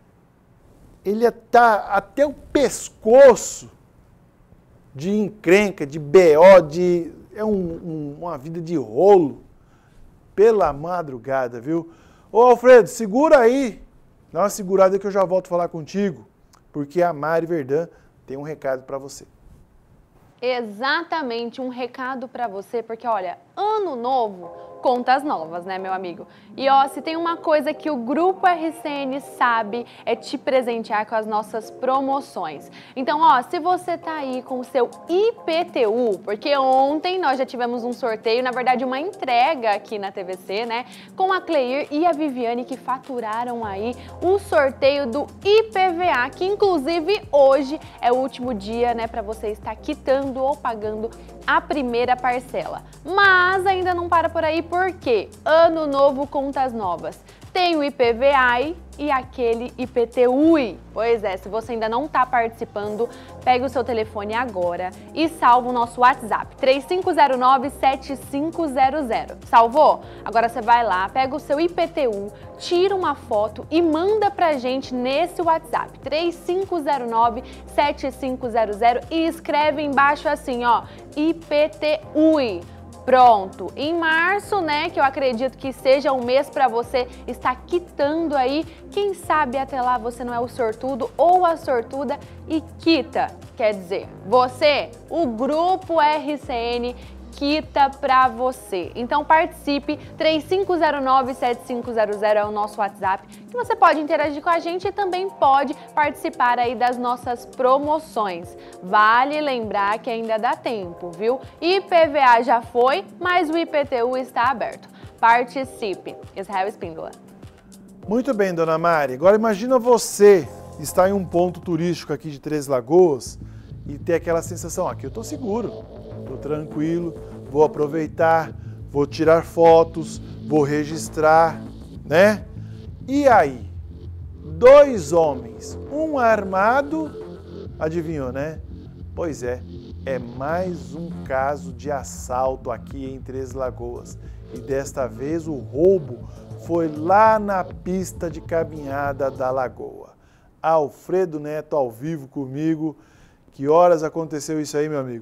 ele está até o pescoço de encrenca, de B O, de, é um, um, uma vida de rolo, pela madrugada, viu? Ô Alfredo, segura aí, dá uma segurada que eu já volto a falar contigo, porque a Mari Verdã tem um recado para você. Exatamente, um recado para você, porque olha, ano novo, contas novas, né, meu amigo? E ó, se tem uma coisa que o Grupo R C N sabe, é te presentear com as nossas promoções. Então, ó, se você tá aí com o seu I P T U, porque ontem nós já tivemos um sorteio, na verdade uma entrega aqui na T V C, né, com a Cleir e a Viviane, que faturaram aí o sorteio do I P V A, que inclusive hoje é o último dia, né, para você estar quitando ou pagando a primeira parcela. Mas ainda não para por aí, porque ano novo, contas novas. Tem o I P V A e aquele I P T U I. Pois é, se você ainda não está participando, pega o seu telefone agora e salva o nosso WhatsApp, três cinco zero nove, sete cinco zero zero. Salvou? Agora você vai lá, pega o seu I P T U, tira uma foto e manda pra gente nesse WhatsApp, três cinco zero nove, sete cinco zero zero, e escreve embaixo assim, ó, I P T U I. Pronto, em março, né, que eu acredito que seja um mês para você estar quitando aí, quem sabe até lá você não é o sortudo ou a sortuda e quita. Quer dizer, você, o Grupo R C N, quita pra você. Então participe, três cinco zero nove, sete cinco zero zero é o nosso WhatsApp, que você pode interagir com a gente e também pode participar aí das nossas promoções. Vale lembrar que ainda dá tempo, viu? I P V A já foi, mas o I P T U está aberto. Participe. Israel Espíndola. Muito bem, dona Mari. Agora imagina você estar em um ponto turístico aqui de Três Lagoas e ter aquela sensação, aqui eu tô seguro, tô tranquilo, vou aproveitar, vou tirar fotos, vou registrar, né? E aí, dois homens, um armado, adivinhou, né? Pois é, é mais um caso de assalto aqui em Três Lagoas. E desta vez o roubo foi lá na pista de caminhada da Lagoa. Alfredo Neto ao vivo comigo. Que horas aconteceu isso aí, meu amigo?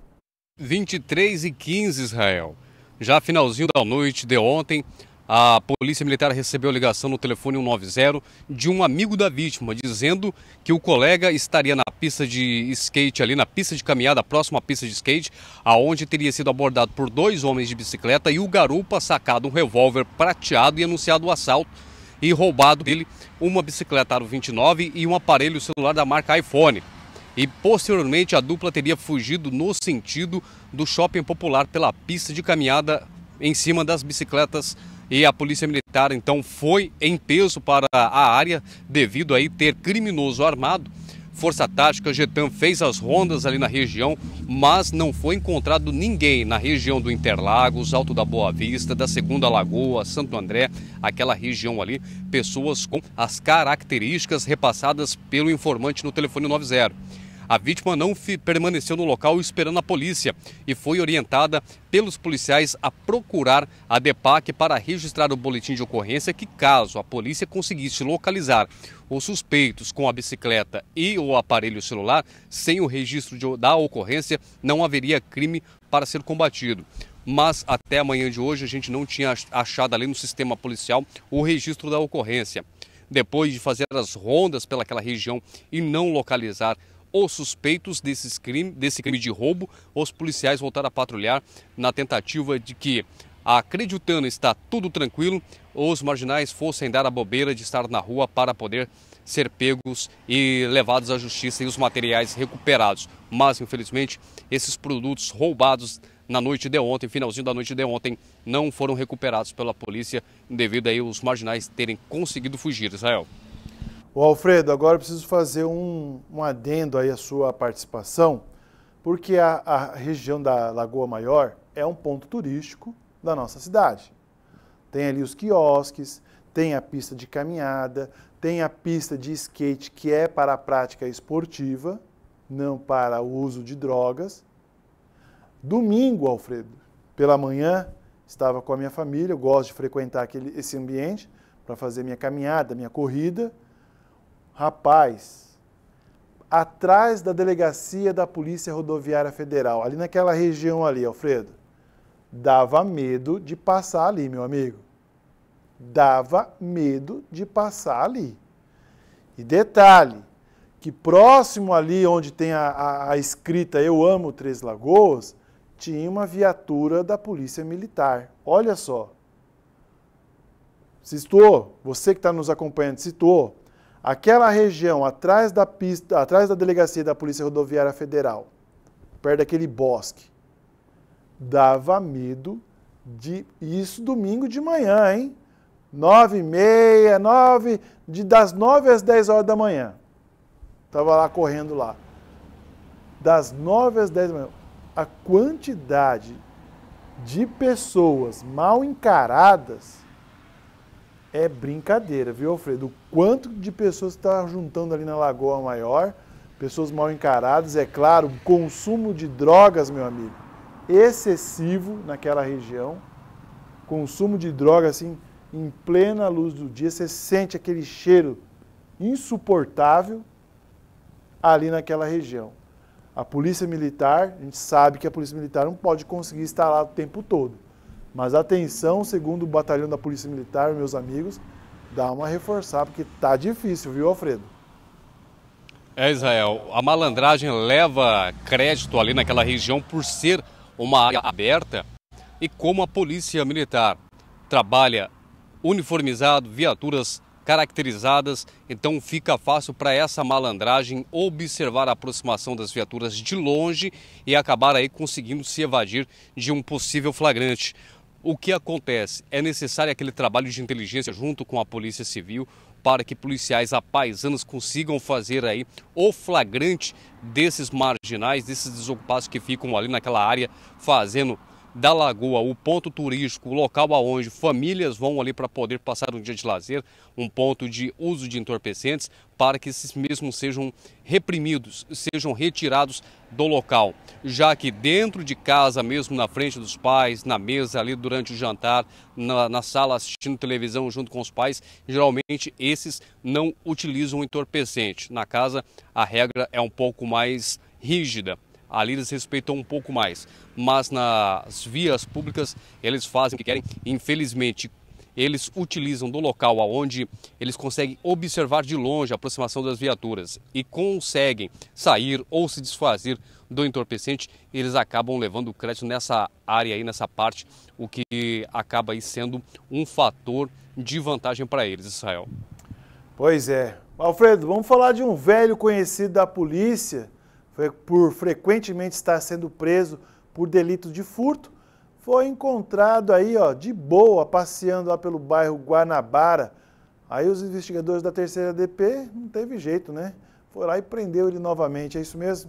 vinte e três e quinze, Israel. Já finalzinho da noite de ontem, a Polícia Militar recebeu ligação no telefone cento e noventa de um amigo da vítima, dizendo que o colega estaria na pista de skate, ali na pista de caminhada, próximo à pista de skate, aonde teria sido abordado por dois homens de bicicleta e o garupa sacado um revólver prateado e anunciado o assalto e roubado dele uma bicicleta Aro vinte e nove e um aparelho celular da marca iPhone. E posteriormente a dupla teria fugido no sentido do Shopping Popular pela pista de caminhada em cima das bicicletas, e a Polícia Militar então foi em peso para a área devido a ter criminoso armado. Força Tática Getam fez as rondas ali na região, mas não foi encontrado ninguém na região do Interlagos, Alto da Boa Vista, da Segunda Lagoa, Santo André, aquela região ali, pessoas com as características repassadas pelo informante no telefone noventa. A vítima não permaneceu no local esperando a polícia e foi orientada pelos policiais a procurar a DEPAC para registrar o boletim de ocorrência, que caso a polícia conseguisse localizar os suspeitos com a bicicleta e o aparelho celular, sem o registro de, da ocorrência, não haveria crime para ser combatido. Mas até amanhã de hoje a gente não tinha achado ali no sistema policial o registro da ocorrência. Depois de fazer as rondas pelaquela região e não localizar os suspeitos desses crime, desse crime de roubo, os policiais voltaram a patrulhar na tentativa de que, acreditando estar tudo tranquilo, os marginais fossem dar a bobeira de estar na rua para poder ser pegos e levados à justiça e os materiais recuperados. Mas, infelizmente, esses produtos roubados na noite de ontem, finalzinho da noite de ontem, não foram recuperados pela polícia devido aí os marginais terem conseguido fugir, Israel. Ô Alfredo, agora eu preciso fazer um, um adendo aí à sua participação, porque a, a região da Lagoa Maior é um ponto turístico da nossa cidade. Tem ali os quiosques, tem a pista de caminhada, tem a pista de skate, que é para a prática esportiva, não para o uso de drogas. Domingo, Alfredo, pela manhã, estava com a minha família, eu gosto de frequentar aquele, esse ambiente para fazer minha caminhada, minha corrida. Rapaz, atrás da delegacia da Polícia Rodoviária Federal, ali naquela região ali, Alfredo, dava medo de passar ali, meu amigo. Dava medo de passar ali. E detalhe, que próximo ali onde tem a, a, a escrita Eu Amo Três Lagoas, tinha uma viatura da Polícia Militar. Olha só. Citou, você que está nos acompanhando, citou, aquela região atrás da pista, atrás da delegacia da Polícia Rodoviária Federal, perto daquele bosque, dava medo de... Isso domingo de manhã, hein? Nove e meia, nove, de, das nove às dez horas da manhã. Estava lá correndo lá. Das nove às dez da manhã. A quantidade de pessoas mal encaradas é brincadeira, viu, Alfredo? O quanto de pessoas está juntando ali na Lagoa Maior, pessoas mal encaradas, é claro, o consumo de drogas, meu amigo, excessivo naquela região, consumo de drogas, assim, em plena luz do dia, você sente aquele cheiro insuportável ali naquela região. A Polícia Militar, a gente sabe que a Polícia Militar não pode conseguir estar lá o tempo todo. Mas atenção, segundo o batalhão da Polícia Militar, meus amigos, dá uma reforçada, porque tá difícil, viu, Alfredo? É, Israel, a malandragem leva crédito ali naquela região por ser uma área aberta e como a Polícia Militar trabalha uniformizado, viaturas caracterizadas, então fica fácil para essa malandragem observar a aproximação das viaturas de longe e acabar aí conseguindo se evadir de um possível flagrante. O que acontece? É necessário aquele trabalho de inteligência junto com a Polícia Civil para que policiais apaisanos consigam fazer aí o flagrante desses marginais, desses desocupados que ficam ali naquela área, fazendo da lagoa o ponto turístico, o local aonde famílias vão ali para poder passar um dia de lazer, um ponto de uso de entorpecentes, para que esses mesmos sejam reprimidos, sejam retirados do local. Já que dentro de casa, mesmo na frente dos pais, na mesa ali durante o jantar, na, na sala assistindo televisão junto com os pais, geralmente esses não utilizam entorpecente. Na casa a regra é um pouco mais rígida. Ali eles respeitam um pouco mais, mas nas vias públicas eles fazem o que querem. Infelizmente, eles utilizam do local onde eles conseguem observar de longe a aproximação das viaturas e conseguem sair ou se desfazer do entorpecente, eles acabam levando o crédito nessa área aí, nessa parte, o que acaba aí sendo um fator de vantagem para eles, Israel. Pois é. Alfredo, vamos falar de um velho conhecido da polícia, por frequentemente estar sendo preso por delitos de furto, foi encontrado aí, ó, de boa, passeando lá pelo bairro Guanabara. Aí os investigadores da terceira D P, não teve jeito, né? Foi lá e prendeu ele novamente, é isso mesmo?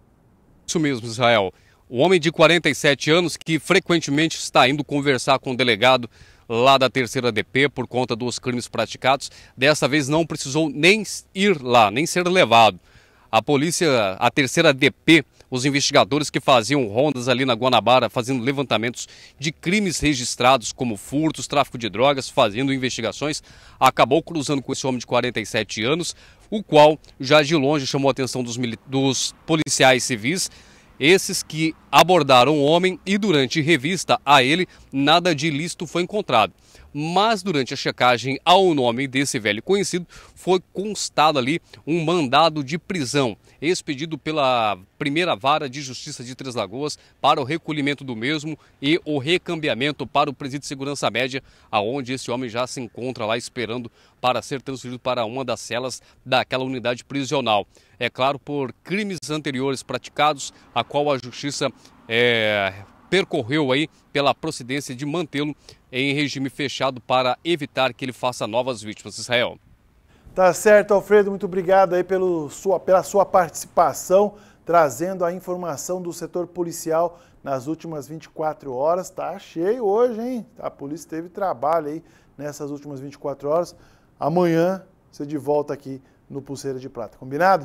Isso mesmo, Israel. O homem de quarenta e sete anos que frequentemente está indo conversar com o delegado lá da terceira D P por conta dos crimes praticados, dessa vez não precisou nem ir lá, nem ser levado. A polícia, a terceira D P, os investigadores que faziam rondas ali na Guanabara, fazendo levantamentos de crimes registrados como furtos, tráfico de drogas, fazendo investigações, acabou cruzando com esse homem de quarenta e sete anos, o qual já de longe chamou a atenção dos, dos policiais civis, esses que abordaram o homem e durante revista a ele, nada de ilícito foi encontrado. Mas durante a checagem ao nome desse velho conhecido, foi constado ali um mandado de prisão, expedido pela primeira vara de justiça de Três Lagoas para o recolhimento do mesmo e o recambiamento para o presídio de segurança média, aonde esse homem já se encontra lá esperando para ser transferido para uma das celas daquela unidade prisional. É claro, por crimes anteriores praticados, a qual a justiça é, percorreu aí pela procedência de mantê-lo em regime fechado para evitar que ele faça novas vítimas. Israel. Tá certo, Alfredo, muito obrigado aí pelo sua, pela sua participação, trazendo a informação do setor policial nas últimas vinte e quatro horas. Tá cheio hoje, hein? A polícia teve trabalho aí nessas últimas vinte e quatro horas. Amanhã você de volta aqui no Pulseira de Prata, combinado?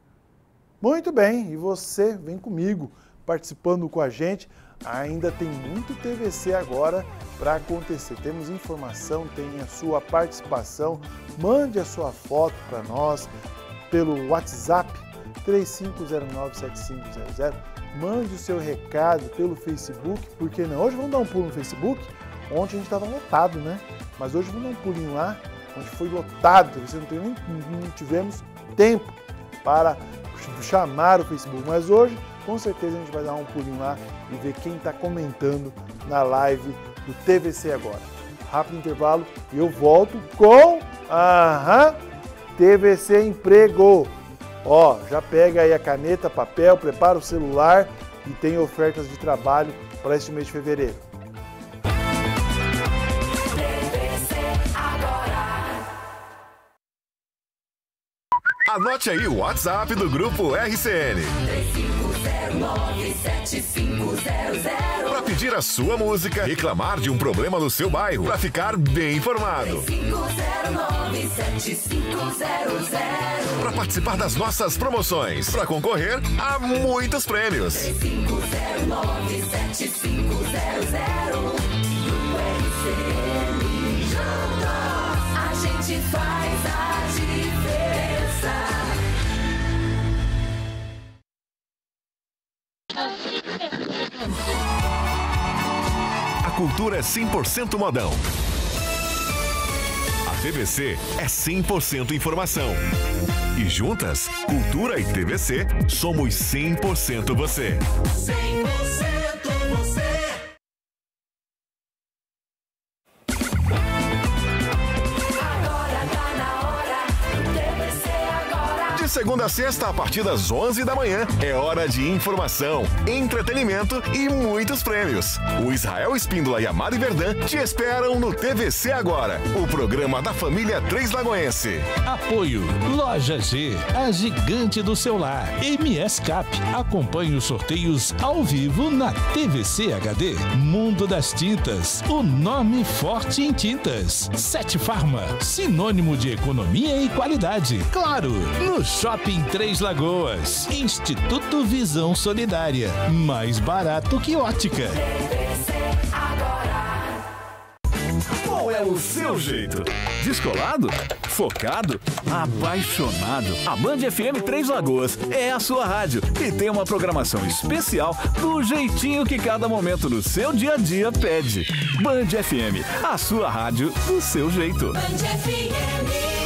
Muito bem, e você vem comigo, participando com a gente. Ainda tem muito T V C agora para acontecer. Temos informação, tem a sua participação. Mande a sua foto para nós pelo WhatsApp três cinco zero nove sete cinco zero zero. Mande o seu recado pelo Facebook, porque não? Hoje vamos dar um pulo no Facebook. Ontem a gente estava lotado, né? Mas hoje vamos dar um pulinho lá, onde foi lotado. Você não, tem nem, não tivemos tempo para chamar o Facebook, mas hoje com certeza a gente vai dar um pulinho lá e ver quem está comentando na live do T V C Agora. Rápido intervalo e eu volto com aham, T V C Emprego. Ó, já pega aí a caneta, papel, prepara o celular e tem ofertas de trabalho para este mês de fevereiro. Anote aí o WhatsApp do Grupo R C N. três cinco zero nove sete cinco zero zero. Para pedir a sua música, reclamar de um problema no seu bairro, para ficar bem informado. três cinco zero nove sete cinco zero zero. Para participar das nossas promoções, para concorrer a muitos prêmios. três cinco zero nove sete cinco zero zero. Grupo R C N, juntos a gente faz a diferença. A cultura é cem por cento modão. A T V C é cem por cento informação. E juntas, cultura e T V C, somos cem por cento você. cem por cento você. Agora tá na hora do T V C Agora. De segunda a sexta, a partir das onze da manhã, é hora de informação, entretenimento e muitos prêmios. O Israel Espíndola e a Mari Verdã te esperam no T V C Agora, o programa da família Três Lagoense. Apoio Loja G, a gigante do celular. M S Cap, acompanhe os sorteios ao vivo na T V C H D. Mundo das Tintas, o nome forte em tintas. Sete Farma, sinônimo de economia e qualidade. Claro, no Shopping Três Lagoas. Instituto Visão Solidária, mais barato que ótica. Qual é o seu jeito? Descolado? Focado? Apaixonado? A Band F M Três Lagoas é a sua rádio e tem uma programação especial do jeitinho que cada momento do seu dia a dia pede. Band F M, a sua rádio do seu jeito. Band F M.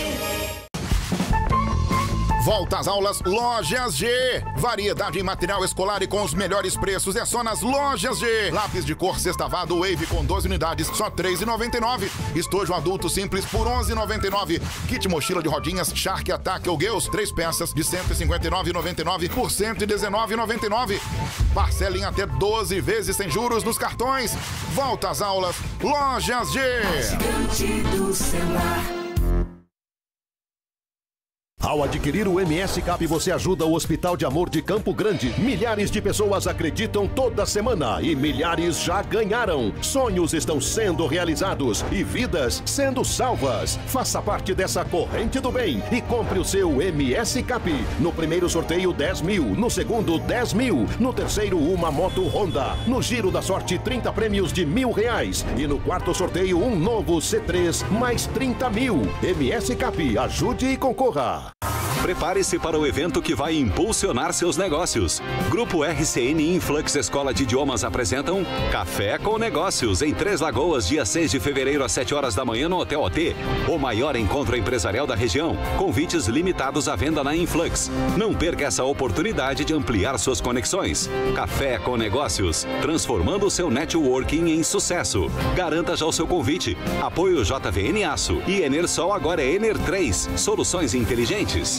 Volta às aulas Lojas G. Variedade em material escolar e com os melhores preços é só nas Lojas G. Lápis de cor sextavado Wave com doze unidades, só três reais e noventa e nove centavos. Estojo adulto simples por onze reais e noventa e nove centavos. Kit mochila de rodinhas Shark Attack ou Gales, três peças de cento e cinquenta e nove reais e noventa e nove centavos por cento e dezenove reais e noventa e nove centavos. Parcela em até doze vezes sem juros nos cartões. Volta às aulas Lojas G. Gigante do celular. Ao adquirir o M S Cap, você ajuda o Hospital de Amor de Campo Grande. Milhares de pessoas acreditam toda semana e milhares já ganharam. Sonhos estão sendo realizados e vidas sendo salvas. Faça parte dessa corrente do bem e compre o seu M S Cap. No primeiro sorteio, dez mil. No segundo, dez mil. No terceiro, uma moto Honda. No giro da sorte, trinta prêmios de mil reais. E no quarto sorteio, um novo C três, mais trinta mil. M S Cap, ajude e concorra. Prepare-se para o evento que vai impulsionar seus negócios. Grupo R C N e Influx Escola de Idiomas apresentam Café com Negócios, em Três Lagoas, dia seis de fevereiro, às sete horas da manhã, no Hotel O T. O maior encontro empresarial da região. Convites limitados à venda na Influx. Não perca essa oportunidade de ampliar suas conexões. Café com Negócios, transformando o seu networking em sucesso. Garanta já o seu convite. Apoio J V N Aço. E Enersol agora é Ener três. Soluções inteligentes.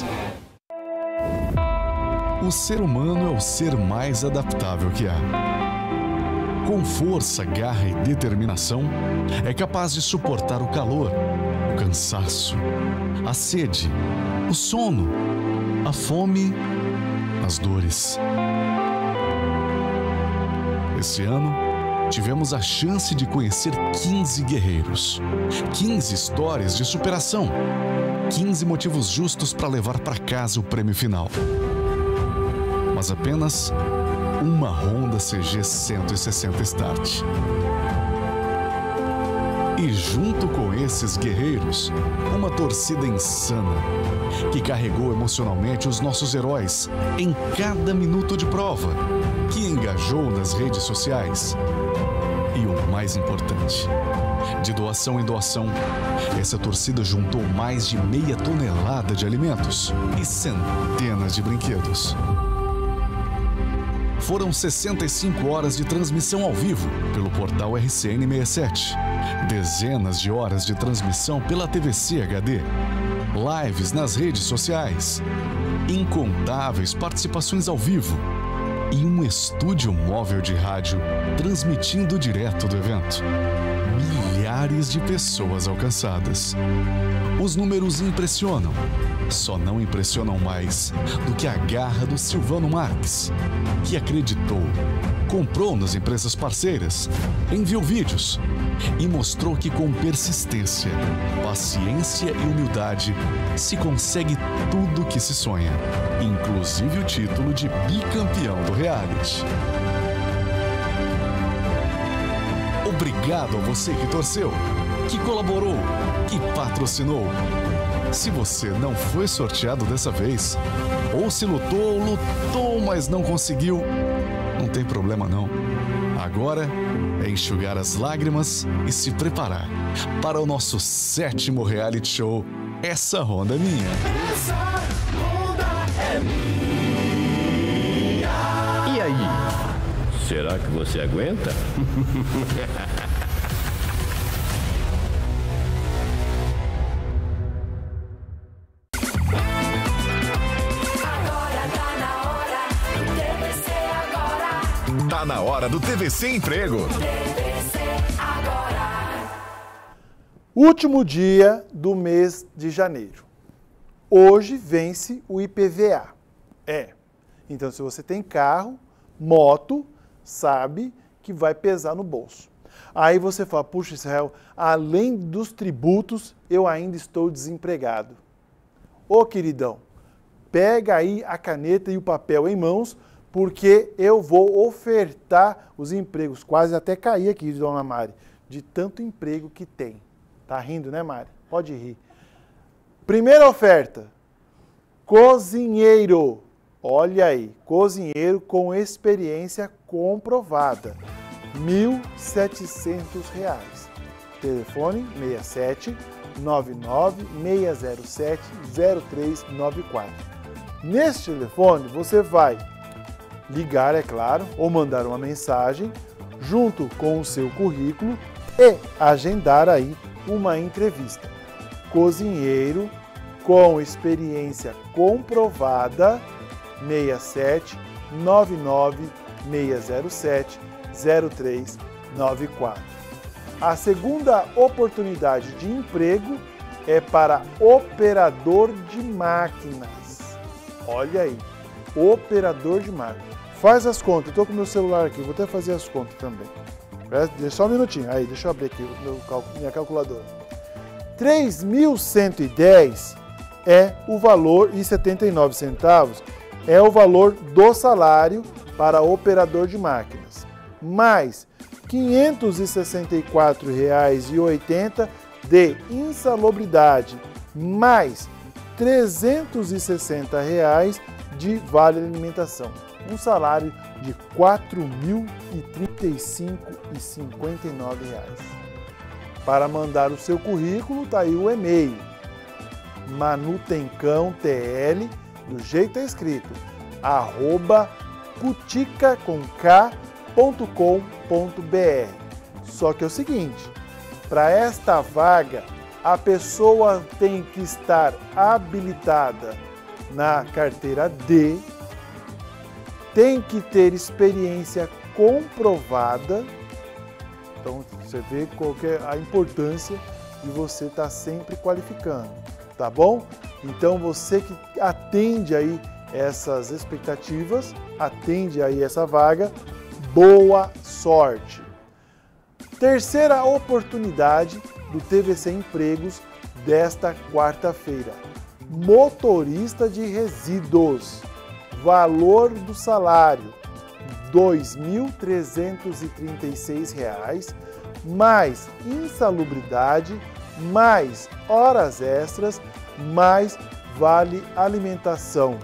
O ser humano é o ser mais adaptável que há. Com força, garra e determinação, é capaz de suportar o calor, o cansaço, a sede, o sono, a fome, as dores. Esse ano, tivemos a chance de conhecer quinze guerreiros, quinze histórias de superação, quinze motivos justos para levar para casa o prêmio final. Mas apenas uma Honda C G cento e sessenta Start. E junto com esses guerreiros, uma torcida insana, que carregou emocionalmente os nossos heróis em cada minuto de prova, que engajou nas redes sociais. E o mais importante, de doação em doação, essa torcida juntou mais de meia tonelada de alimentos e centenas de brinquedos. Foram sessenta e cinco horas de transmissão ao vivo pelo portal R C N sessenta e sete. Dezenas de horas de transmissão pela T V C H D. Lives nas redes sociais. Incontáveis participações ao vivo. E um estúdio móvel de rádio transmitindo direto do evento. Milhares de pessoas alcançadas. Os números impressionam. Só não impressionam mais do que a garra do Silvano Marques, que acreditou, comprou nas empresas parceiras, enviou vídeos e mostrou que com persistência, paciência e humildade se consegue tudo o que se sonha, inclusive o título de bicampeão do reality. Obrigado a você que torceu, que colaborou, que patrocinou. Se você não foi sorteado dessa vez, ou se lutou, lutou, mas não conseguiu, não tem problema não. Agora é enxugar as lágrimas e se preparar para o nosso sétimo reality show, Essa Ronda é Minha. Essa ronda é minha. E aí, será que você aguenta? Tá na hora do T V C Emprego. Último dia do mês de janeiro. Hoje vence o I P V A. É. Então, se você tem carro, moto, sabe que vai pesar no bolso. Aí você fala, puxa, Israel, além dos tributos, eu ainda estou desempregado. Ô, queridão, pega aí a caneta e o papel em mãos, porque eu vou ofertar os empregos. Quase até caí aqui, dona Mari, de tanto emprego que tem. Tá rindo, né, Mari? Pode rir. Primeira oferta, cozinheiro. Olha aí, cozinheiro com experiência comprovada, mil e setecentos reais. Telefone seis sete nove nove seis zero sete zero três nove quatro. Neste telefone você vai ligar, é claro, ou mandar uma mensagem junto com o seu currículo e agendar aí uma entrevista. Cozinheiro com experiência comprovada, seis sete nove nove seis zero sete zero três nove quatro. A segunda oportunidade de emprego é para operador de máquinas. Olha aí, operador de máquinas. Faz as contas, eu estou com o meu celular aqui, vou até fazer as contas também. Deixa só um minutinho, aí, deixa eu abrir aqui o meu, minha calculadora. três mil cento e dez é o valor, e setenta e nove centavos é o valor do salário para operador de máquinas. Mais quinhentos e sessenta e quatro reais e oitenta centavos de insalubridade, mais trezentos e sessenta reais de vale alimentação. Um salário de quatro mil e trinta e cinco reais e cinquenta e nove centavos. Para mandar o seu currículo, tá aí o e-mail, manutencãotl, do jeito que está escrito, arroba cutica com k ponto com ponto br. Só que é o seguinte, para esta vaga, a pessoa tem que estar habilitada na carteira D, tem que ter experiência comprovada. Então, você vê qual que é a importância de você estar sempre qualificando, tá bom? Então, você que atende aí essas expectativas, atende aí essa vaga, boa sorte! Terceira oportunidade do T V C Empregos desta quarta-feira. Motorista de resíduos. Valor do salário, dois mil trezentos e trinta e seis reais, mais insalubridade, mais horas extras, mais vale alimentação.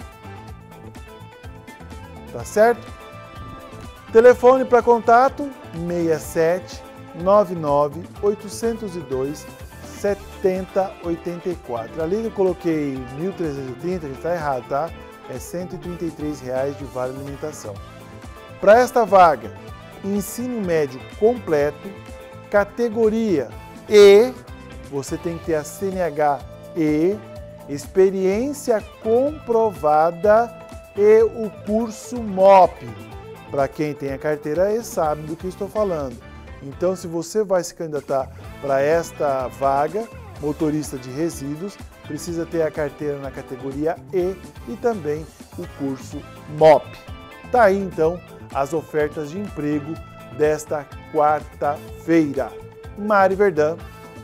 Tá certo? Telefone para contato seis sete nove nove oito zero dois sete zero oito quatro. Ali eu coloquei mil trezentos e trinta, está errado, tá? É cento e trinta e três reais de vale alimentação. Para esta vaga, ensino médio completo, categoria E, você tem que ter a C N H E, experiência comprovada e o curso M O P. Para quem tem a carteira E sabe do que estou falando. Então, se você vai se candidatar para esta vaga, motorista de resíduos, precisa ter a carteira na categoria E e também o curso M O P. Tá aí então as ofertas de emprego desta quarta-feira. Mari Verdã.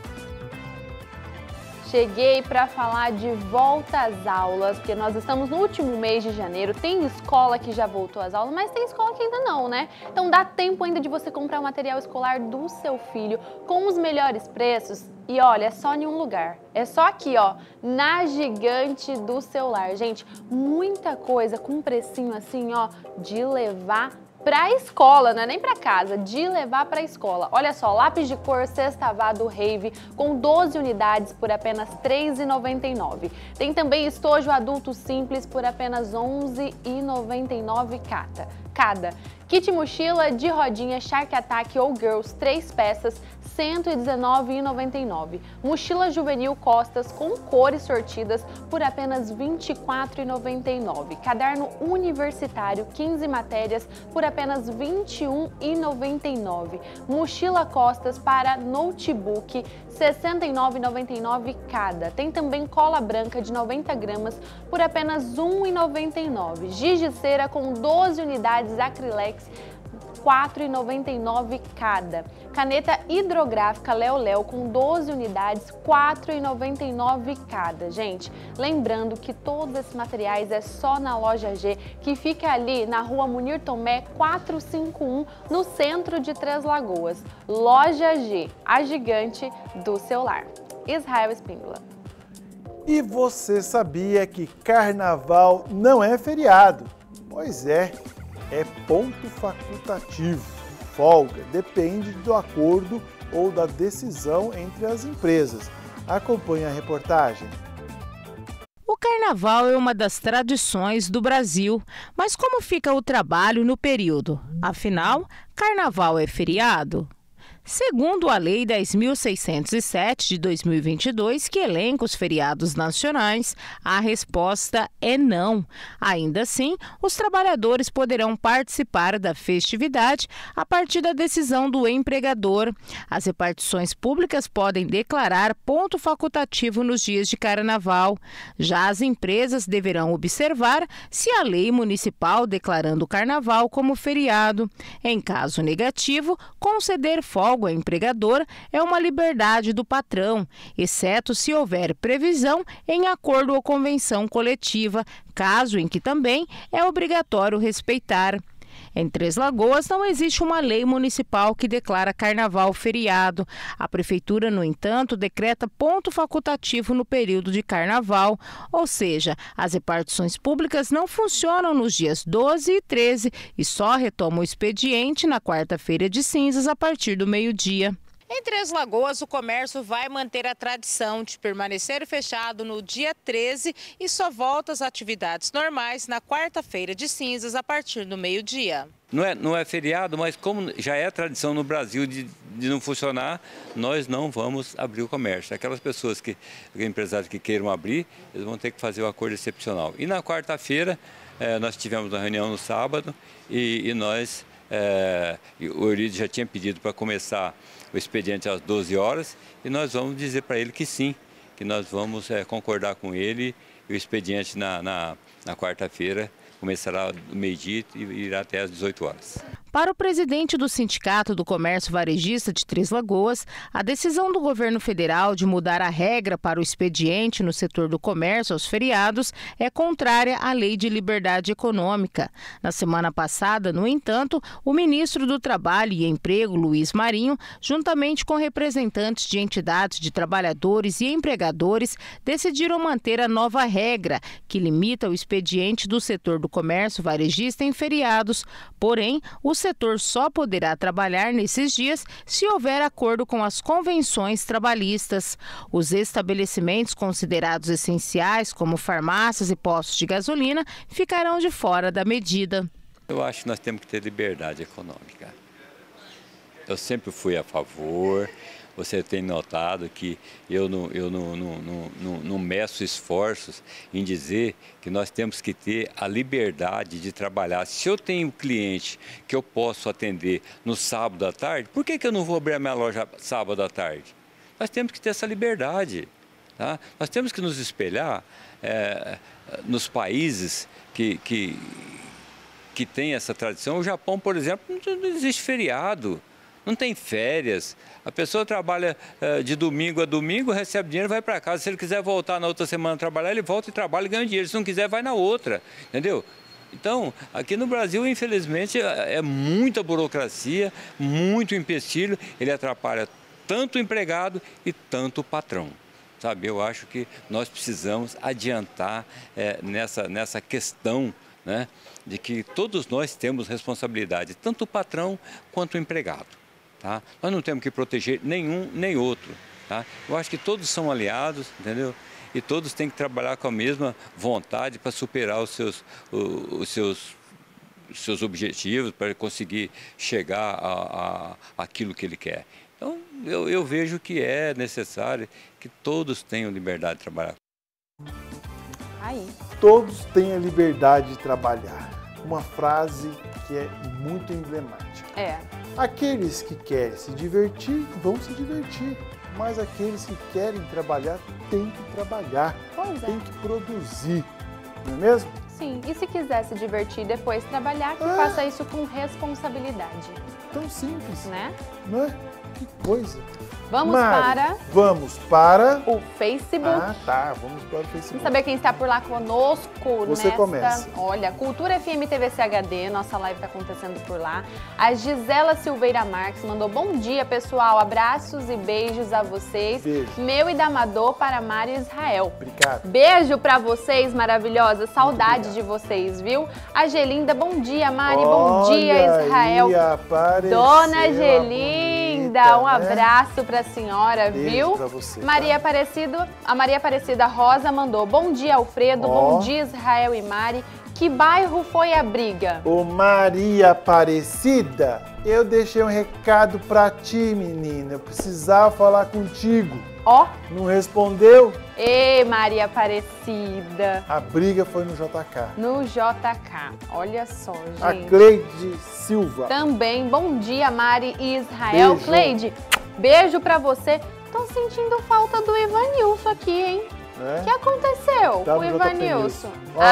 Cheguei para falar de volta às aulas, porque nós estamos no último mês de janeiro, tem escola que já voltou às aulas, mas tem escola que ainda não, né? Então dá tempo ainda de você comprar o material escolar do seu filho com os melhores preços. E olha, é só em um lugar, é só aqui, ó, na Gigante do Celular. Gente, muita coisa com um precinho assim, ó, de levar para a escola, não é nem para casa, de levar para a escola. Olha só, lápis de cor sextavado Rave com doze unidades por apenas três reais e noventa e nove centavos. Tem também estojo adulto simples por apenas onze reais e noventa e nove centavos cada. Kit mochila de rodinha Shark Attack ou Girls, três peças, cento e dezenove reais e noventa e nove centavos. Mochila juvenil Costas com cores sortidas por apenas vinte e quatro reais e noventa e nove centavos. Caderno universitário, quinze matérias por apenas vinte e um reais e noventa e nove centavos. Mochila Costas para notebook, sessenta e nove reais e noventa e nove centavos cada. Tem também cola branca de noventa gramas por apenas um real e noventa e nove centavos. Giz de cera com doze unidades Acrylex, quatro reais e noventa e nove centavos cada. Caneta hidrográfica Léo Léo com doze unidades, quatro reais e noventa e nove centavos cada. Gente, lembrando que todos esses materiais é só na Loja G, que fica ali na Rua Munir Tomé quatrocentos e cinquenta e um, no centro de Três Lagoas. Loja G, a gigante do celular. Israel Espíndola. E você sabia que carnaval não é feriado? Pois é, é ponto facultativo, folga, depende do acordo ou da decisão entre as empresas. Acompanhe a reportagem. O carnaval é uma das tradições do Brasil, mas como fica o trabalho no período? Afinal, carnaval é feriado? Segundo a Lei dez mil seiscentos e sete de dois mil e vinte e dois, que elenca os feriados nacionais, a resposta é não. Ainda assim, os trabalhadores poderão participar da festividade a partir da decisão do empregador. As repartições públicas podem declarar ponto facultativo nos dias de carnaval. Já as empresas deverão observar se a lei municipal declarando o carnaval como feriado. Em caso negativo, conceder folga ao empregador é uma liberdade do patrão, exceto se houver previsão em acordo ou convenção coletiva, caso em que também é obrigatório respeitar. Em Três Lagoas não existe uma lei municipal que declara carnaval feriado. A prefeitura, no entanto, decreta ponto facultativo no período de carnaval, ou seja, as repartições públicas não funcionam nos dias doze e treze e só retomam o expediente na quarta-feira de cinzas a partir do meio-dia. Em Três Lagoas, o comércio vai manter a tradição de permanecer fechado no dia treze e só volta às atividades normais na quarta-feira de cinzas a partir do meio-dia. Não é, não é feriado, mas como já é tradição no Brasil de, de não funcionar, nós não vamos abrir o comércio. Aquelas pessoas, que, empresários que queiram abrir, eles vão ter que fazer o acordo excepcional. E na quarta-feira, eh, nós tivemos uma reunião no sábado e, e nós, eh, o Eurídio já tinha pedido para começar o expediente às doze horas e nós vamos dizer para ele que sim, que nós vamos é, concordar com ele e o expediente na, na, na quarta-feira começará do meio-dia e irá até às dezoito horas. Para o presidente do Sindicato do Comércio Varejista de Três Lagoas, a decisão do governo federal de mudar a regra para o expediente no setor do comércio aos feriados é contrária à Lei de Liberdade Econômica. Na semana passada, no entanto, o ministro do Trabalho e Emprego, Luiz Marinho, juntamente com representantes de entidades de trabalhadores e empregadores, decidiram manter a nova regra, que limita o expediente do setor do comércio varejista em feriados. Porém, o setor só poderá trabalhar nesses dias se houver acordo com as convenções trabalhistas. Os estabelecimentos considerados essenciais, como farmácias e postos de gasolina, ficarão de fora da medida. Eu acho que nós temos que ter liberdade econômica. Eu sempre fui a favor. Você tem notado que eu não, eu não, não, não, não, não meço esforços em dizer que nós temos que ter a liberdade de trabalhar. Se eu tenho um cliente que eu posso atender no sábado à tarde, por que, que eu não vou abrir a minha loja sábado à tarde? Nós temos que ter essa liberdade. Tá? Nós temos que nos espelhar é, nos países que, que, que têm essa tradição. O Japão, por exemplo, não existe feriado. Não tem férias, a pessoa trabalha uh, de domingo a domingo, recebe dinheiro e vai para casa. Se ele quiser voltar na outra semana trabalhar, ele volta e trabalha e ganha dinheiro. Se não quiser, vai na outra, entendeu? Então, aqui no Brasil, infelizmente, é muita burocracia, muito empecilho, ele atrapalha tanto o empregado e tanto o patrão. Sabe, eu acho que nós precisamos adiantar é, nessa, nessa questão, né, de que todos nós temos responsabilidade, tanto o patrão quanto o empregado. Tá? Nós não temos que proteger nenhum nem outro. Tá? Eu acho que todos são aliados, entendeu? E todos têm que trabalhar com a mesma vontade para superar os seus, os, os seus, os seus objetivos, para conseguir chegar a, a aquilo que ele quer. Então, eu, eu vejo que é necessário que todos tenham liberdade de trabalhar. Aí. Todos têm a liberdade de trabalhar. Uma frase que é muito emblemática. É. Aqueles que querem se divertir, vão se divertir. Mas aqueles que querem trabalhar, têm que trabalhar. Pois é. Tem que produzir. Não é mesmo? Sim. E se quiser se divertir e depois trabalhar, que é. faça isso com responsabilidade. Tão simples. Né? Não é? Que coisa. Vamos Mari, para... Vamos para... o Facebook. Ah, tá. Vamos para o Facebook. Vamos saber quem está por lá conosco. Você nesta... começa. Olha, Cultura F M T V C H D, nossa live está acontecendo por lá. A Gisela Silveira Marques mandou bom dia, pessoal. Abraços e beijos a vocês. Beijo. Meu e da Amador para Mário e Israel. Obrigado. Beijo para vocês, maravilhosas. Saudade de vocês, viu? A Gelinda, bom dia, Mari. Bom dia, Israel. Aí, Dona Gelinda, bonita, um né? abraço para a senhora, Beijo viu? Pra você, Maria tá? Aparecida, a Maria Aparecida Rosa mandou bom dia, Alfredo, oh. bom dia, Israel e Mari. Que bairro foi a briga? Ô Maria Aparecida, eu deixei um recado pra ti, menina. Eu precisava falar contigo. Ó. Oh. Não respondeu? Ê, Maria Aparecida. A briga foi no J K. No J K. Olha só, gente. A Cleide Silva. Também, bom dia, Mari e Israel. Beijo. Cleide, beijo pra você. Tô sentindo falta do Ivanilson aqui, hein? O É? que aconteceu Tá com o no Ivanilson? Olha.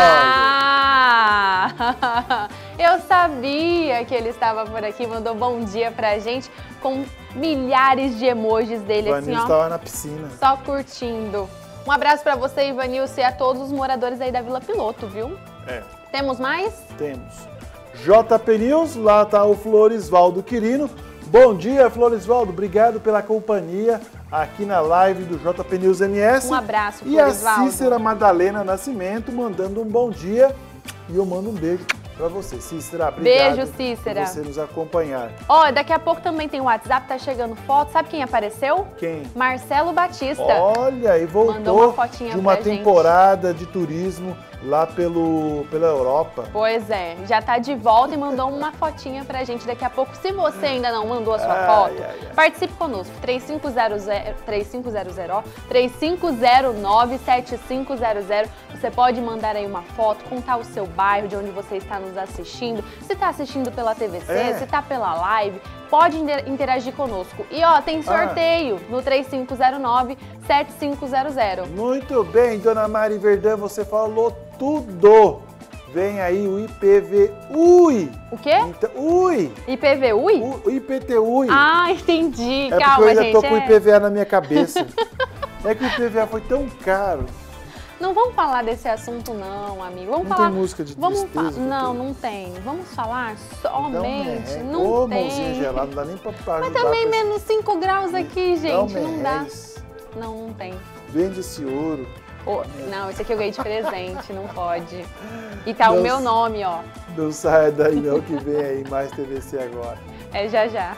Ah! Eu sabia que ele estava por aqui, mandou bom dia pra gente com milhares de emojis dele, O assim, Ivanilson ó. estava na piscina. Só curtindo. Um abraço pra você, Ivanilson, e a todos os moradores aí da Vila Piloto, viu? É. Temos mais? Temos. J P News, lá tá o Florisvaldo Quirino. Bom dia, Florisvaldo. Obrigado pela companhia aqui na live do J P News M S. Um abraço, E a Florisvaldo. Cícera Madalena Nascimento mandando um bom dia. E eu mando um beijo pra você, Cícera. Obrigado Beijo, Cícera. por você nos acompanhar. Ó, daqui a pouco também tem o WhatsApp, tá chegando foto. Sabe quem apareceu? Quem? Marcelo Batista. Olha, e voltou Mandou uma fotinha de uma pra gente. temporada de turismo lá pelo, pela Europa. Pois é, já tá de volta e mandou uma fotinha pra gente daqui a pouco. Se você ainda não mandou a sua Ai, foto, ai, ai. participe conosco. três cinco zero zero, três cinco zero zero, ó, três cinco zero nove, sete cinco zero zero. Você pode mandar aí uma foto, contar o seu bairro, de onde você está nos assistindo. Se tá assistindo pela T V C, É. se tá pela live, pode inter- interagir conosco. E ó, tem sorteio no três cinco zero nove, sete cinco zero zero. Muito bem, dona Mari Verdão, você falou tudo. Vem aí o I P V U I. O quê? Então, U I. I P V U I? O I P T U I. Ah, entendi. é Calma, porque eu ainda gente. tô com o é. I P V A na minha cabeça. É que o I P V A foi tão caro. Não vamos falar desse assunto não, amigo. Vamos Não falar. tem música de vamos tristeza, fa- Não, doutor? não tem. Vamos falar Dá um somente. merreca. não Ô, tem. mãozinha gelada, não dá nem pra, pra Mas ajudar. também a pessoa. menos cinco graus aqui, Dá um gente. Não dá. merréis. Não, não tem. Vende esse ouro. Ô, não, esse aqui eu ganhei de presente, não pode. E tá o Não- meu nome, ó. Não saia daí não, que vem aí mais T V C agora. É já já.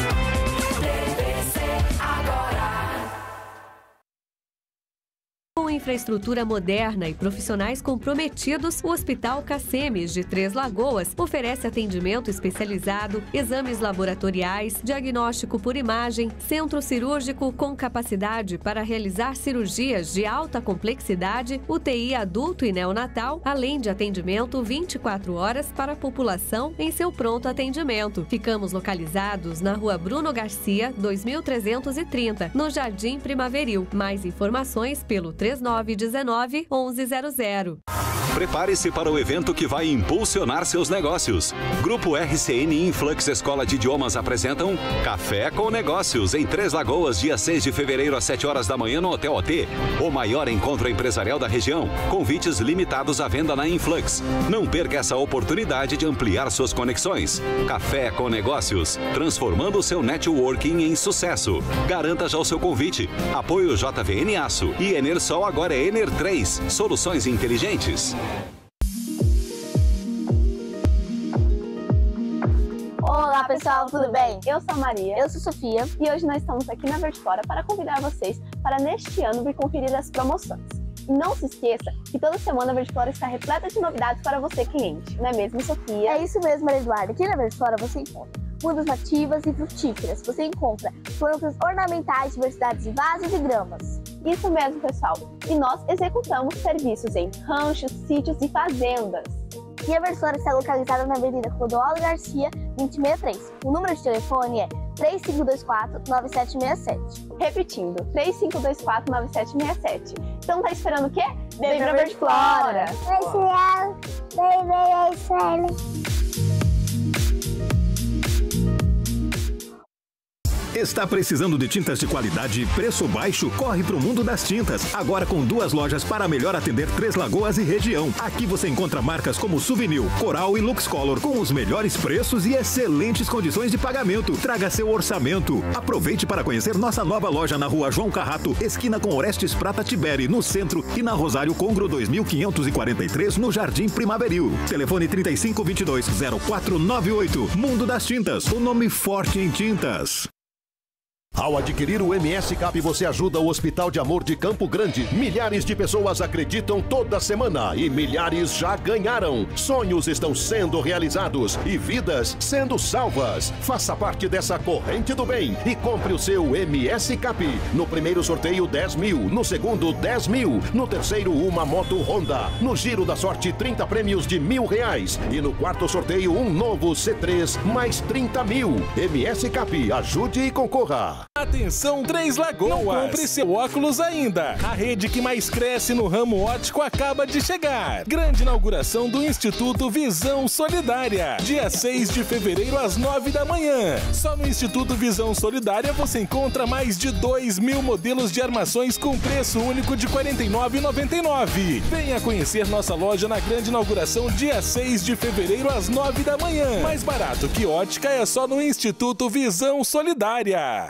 Com infraestrutura moderna e profissionais comprometidos, o Hospital Cacemes de Três Lagoas oferece atendimento especializado, exames laboratoriais, diagnóstico por imagem, centro cirúrgico com capacidade para realizar cirurgias de alta complexidade, U T I adulto e neonatal, além de atendimento vinte e quatro horas para a população em seu pronto atendimento. Ficamos localizados na Rua Bruno Garcia, dois mil trezentos e trinta, no Jardim Primaveril. Mais informações pelo três nove um nove, onze zero zero. Prepare-se para o evento que vai impulsionar seus negócios. Grupo R C N e Influx Escola de Idiomas apresentam Café com Negócios, em Três Lagoas, dia seis de fevereiro, às sete horas da manhã, no Hotel O T. O maior encontro empresarial da região. Convites limitados à venda na Influx. Não perca essa oportunidade de ampliar suas conexões. Café com Negócios, transformando o seu networking em sucesso. Garanta já o seu convite. Apoio J V N Aço. E Enersol agora é Ener três. Soluções inteligentes. Olá pessoal, tudo bem? Eu sou a Maria. Eu sou a Sofia. E hoje nós estamos aqui na Vertifora para convidar vocês para neste ano vir conferir as promoções. E não se esqueça que toda semana a Vertifora está repleta de novidades para você, cliente. Não é mesmo, Sofia? É isso mesmo, Maria Eduarda. Aqui na Vertifora você encontra mudas nativas e frutíferas. Você encontra plantas ornamentais, diversidades de vasos e gramas. Isso mesmo, pessoal. E nós executamos serviços em ranchos, sítios e fazendas. E a Vertifora está localizada na Avenida Clodoaldo Garcia, vinte e sessenta e três. O número de telefone é três cinco dois quatro, nove sete seis sete. Repetindo, três cinco dois quatro, nove sete seis sete. Então tá esperando o quê? Vem pra Vertifora! Pessoal, vem, vem, vem, Está precisando de tintas de qualidade e preço baixo? Corre para o mundo das tintas. Agora com duas lojas para melhor atender Três Lagoas e região. Aqui você encontra marcas como Souvenir, Coral e Luxcolor com os melhores preços e excelentes condições de pagamento. Traga seu orçamento. Aproveite para conhecer nossa nova loja na Rua João Carrato, esquina com Orestes Prata Tiberi, no centro, e na Rosário Congro dois mil quinhentos e quarenta e três, no Jardim Primaveril. Telefone trinta e cinco, vinte e dois, zero quatro nove oito. Mundo das Tintas, o nome forte em tintas. Ao adquirir o M S Cap, você ajuda o Hospital de Amor de Campo Grande. Milhares de pessoas acreditam toda semana e milhares já ganharam. Sonhos estão sendo realizados e vidas sendo salvas. Faça parte dessa corrente do bem e compre o seu M S Cap. No primeiro sorteio, dez mil. No segundo, dez mil. No terceiro, uma moto Honda. No giro da sorte, trinta prêmios de mil reais. E no quarto sorteio, um novo C três, mais trinta mil. M S Cap, ajude e concorra. Atenção, Três Lagoas! Não compre seu óculos ainda! A rede que mais cresce no ramo óptico acaba de chegar. Grande inauguração do Instituto Visão Solidária. Dia seis de fevereiro, às nove da manhã. Só no Instituto Visão Solidária você encontra mais de dois mil modelos de armações com preço único de quarenta e nove reais e noventa e nove centavos. Venha conhecer nossa loja na grande inauguração dia seis de fevereiro, às nove da manhã. Mais barato que ótica é só no Instituto Visão Solidária.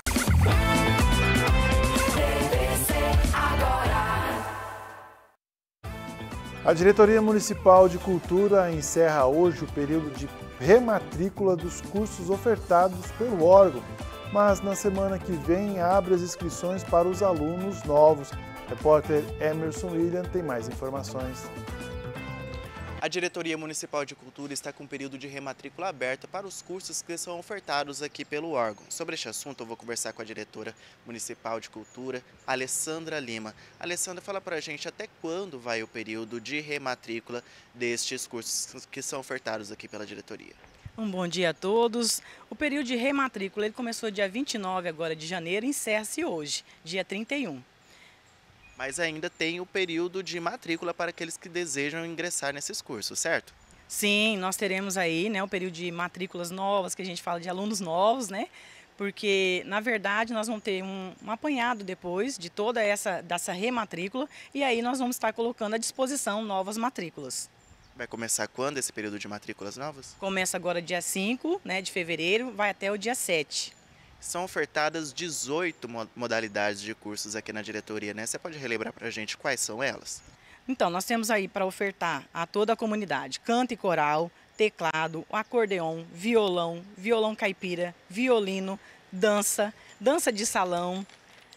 A Diretoria Municipal de Cultura encerra hoje o período de rematrícula dos cursos ofertados pelo órgão, mas na semana que vem abre as inscrições para os alunos novos. Repórter Emerson William tem mais informações. A Diretoria Municipal de Cultura está com um período de rematrícula aberta para os cursos que são ofertados aqui pelo órgão. Sobre este assunto, eu vou conversar com a diretora municipal de cultura, Alessandra Lima. Alessandra, fala para a gente até quando vai o período de rematrícula destes cursos que são ofertados aqui pela diretoria. Um bom dia a todos. O período de rematrícula ele começou dia vinte e nove agora de janeiro e encerra-se hoje, dia trinta e um. Mas ainda tem o período de matrícula para aqueles que desejam ingressar nesses cursos, certo? Sim, nós teremos aí, né, o período de matrículas novas, que a gente fala de alunos novos, né? Porque, na verdade, nós vamos ter um, um apanhado depois de toda essa dessa rematrícula e aí nós vamos estar colocando à disposição novas matrículas. Vai começar quando esse período de matrículas novas? Começa agora dia cinco, né, de fevereiro, vai até o dia sete. São ofertadas dezoito modalidades de cursos aqui na diretoria, né? Você pode relembrar para a gente quais são elas? Então, nós temos aí para ofertar a toda a comunidade canto e coral, teclado, acordeon, violão, violão caipira, violino, dança, dança de salão,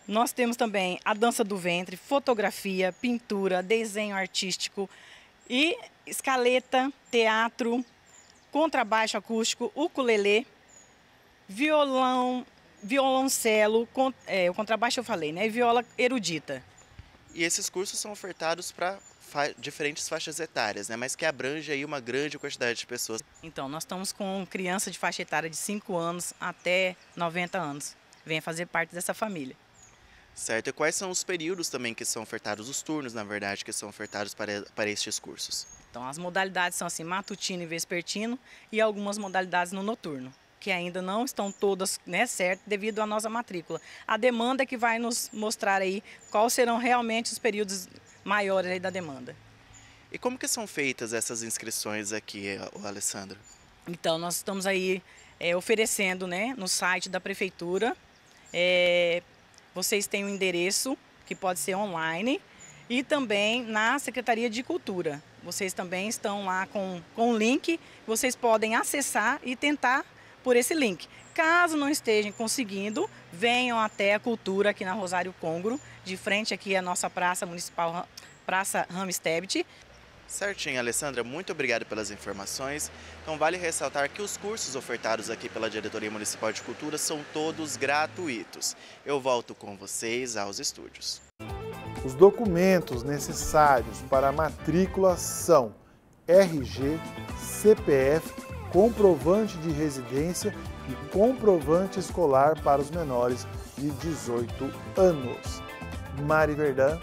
Nós temos também a dança do ventre, fotografia, pintura, desenho artístico e escaleta, teatro, contrabaixo acústico, ukulele, violão, violoncelo, con, é, o contrabaixo eu falei, né? E viola erudita. E esses cursos são ofertados para fa diferentes faixas etárias, né? Mas que abrange aí uma grande quantidade de pessoas. Então, nós estamos com criança de faixa etária de cinco anos até noventa anos. Venha fazer parte dessa família. Certo. E quais são os períodos também que são ofertados, os turnos, na verdade, que são ofertados para, para estes cursos? Então, as modalidades são assim, matutino e vespertino e algumas modalidades no noturno, que ainda não estão todas, né, certas devido à nossa matrícula. A demanda é que vai nos mostrar aí quais serão realmente os períodos maiores aí da demanda. E como que são feitas essas inscrições aqui, Alessandra? Então, nós estamos aí é, oferecendo, né, no site da prefeitura. É, vocês têm um endereço que pode ser online e também na Secretaria de Cultura. Vocês também estão lá com, com um link, vocês podem acessar e tentar por esse link. Caso não estejam conseguindo, venham até a Cultura aqui na Rosário Congro, de frente aqui à nossa Praça Municipal, Praça Rames Tebet. Certinho, Alessandra, muito obrigado pelas informações. Então vale ressaltar que os cursos ofertados aqui pela Diretoria Municipal de Cultura são todos gratuitos. Eu volto com vocês aos estúdios. Os documentos necessários para a matrícula são R G, C P F, comprovante de residência e comprovante escolar para os menores de dezoito anos. Mari Verdã.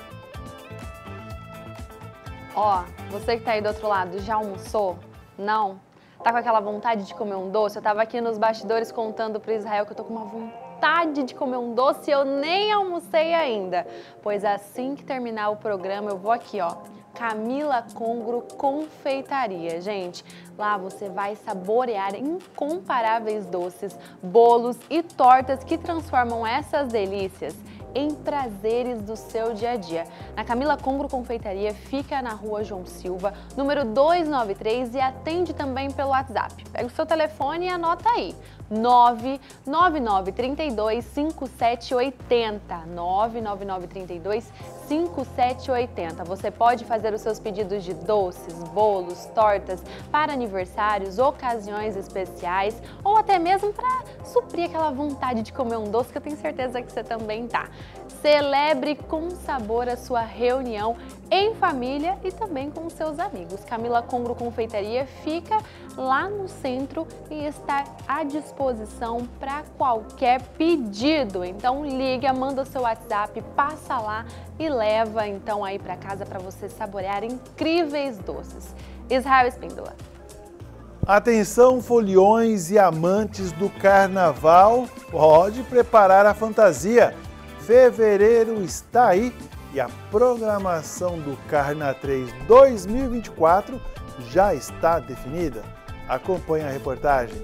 Ó, você que tá aí do outro lado, já almoçou? Não? Tá com aquela vontade de comer um doce? Eu tava aqui nos bastidores contando pro Israel que eu tô com uma vontade de comer um doce e eu nem almocei ainda. Pois assim que terminar o programa, eu vou aqui, ó, Camila Congro Confeitaria. Gente, lá você vai saborear incomparáveis doces, bolos e tortas que transformam essas delícias em prazeres do seu dia a dia. Na Camila Congro Confeitaria fica na Rua João Silva, número duzentos e noventa e três, e atende também pelo WhatsApp. Pega o seu telefone e anota aí, nove nove nove três dois cinco sete oito zero, nove nove nove três dois cinco sete oito zero. Você pode fazer os seus pedidos de doces, bolos, tortas para aniversários, ocasiões especiais ou até mesmo para suprir aquela vontade de comer um doce que eu tenho certeza que você também tá. Celebre com sabor a sua reunião em família e também com seus amigos. Camila Congro Confeitaria fica lá no centro e está à disposição para qualquer pedido. Então liga, manda o seu WhatsApp, passa lá e leva então aí para casa para você saborear incríveis doces. Israel Espíndola. Atenção, foliões e amantes do carnaval, pode preparar a fantasia. Fevereiro está aí e a programação do Carna três dois mil e vinte e quatro já está definida. Acompanhe a reportagem.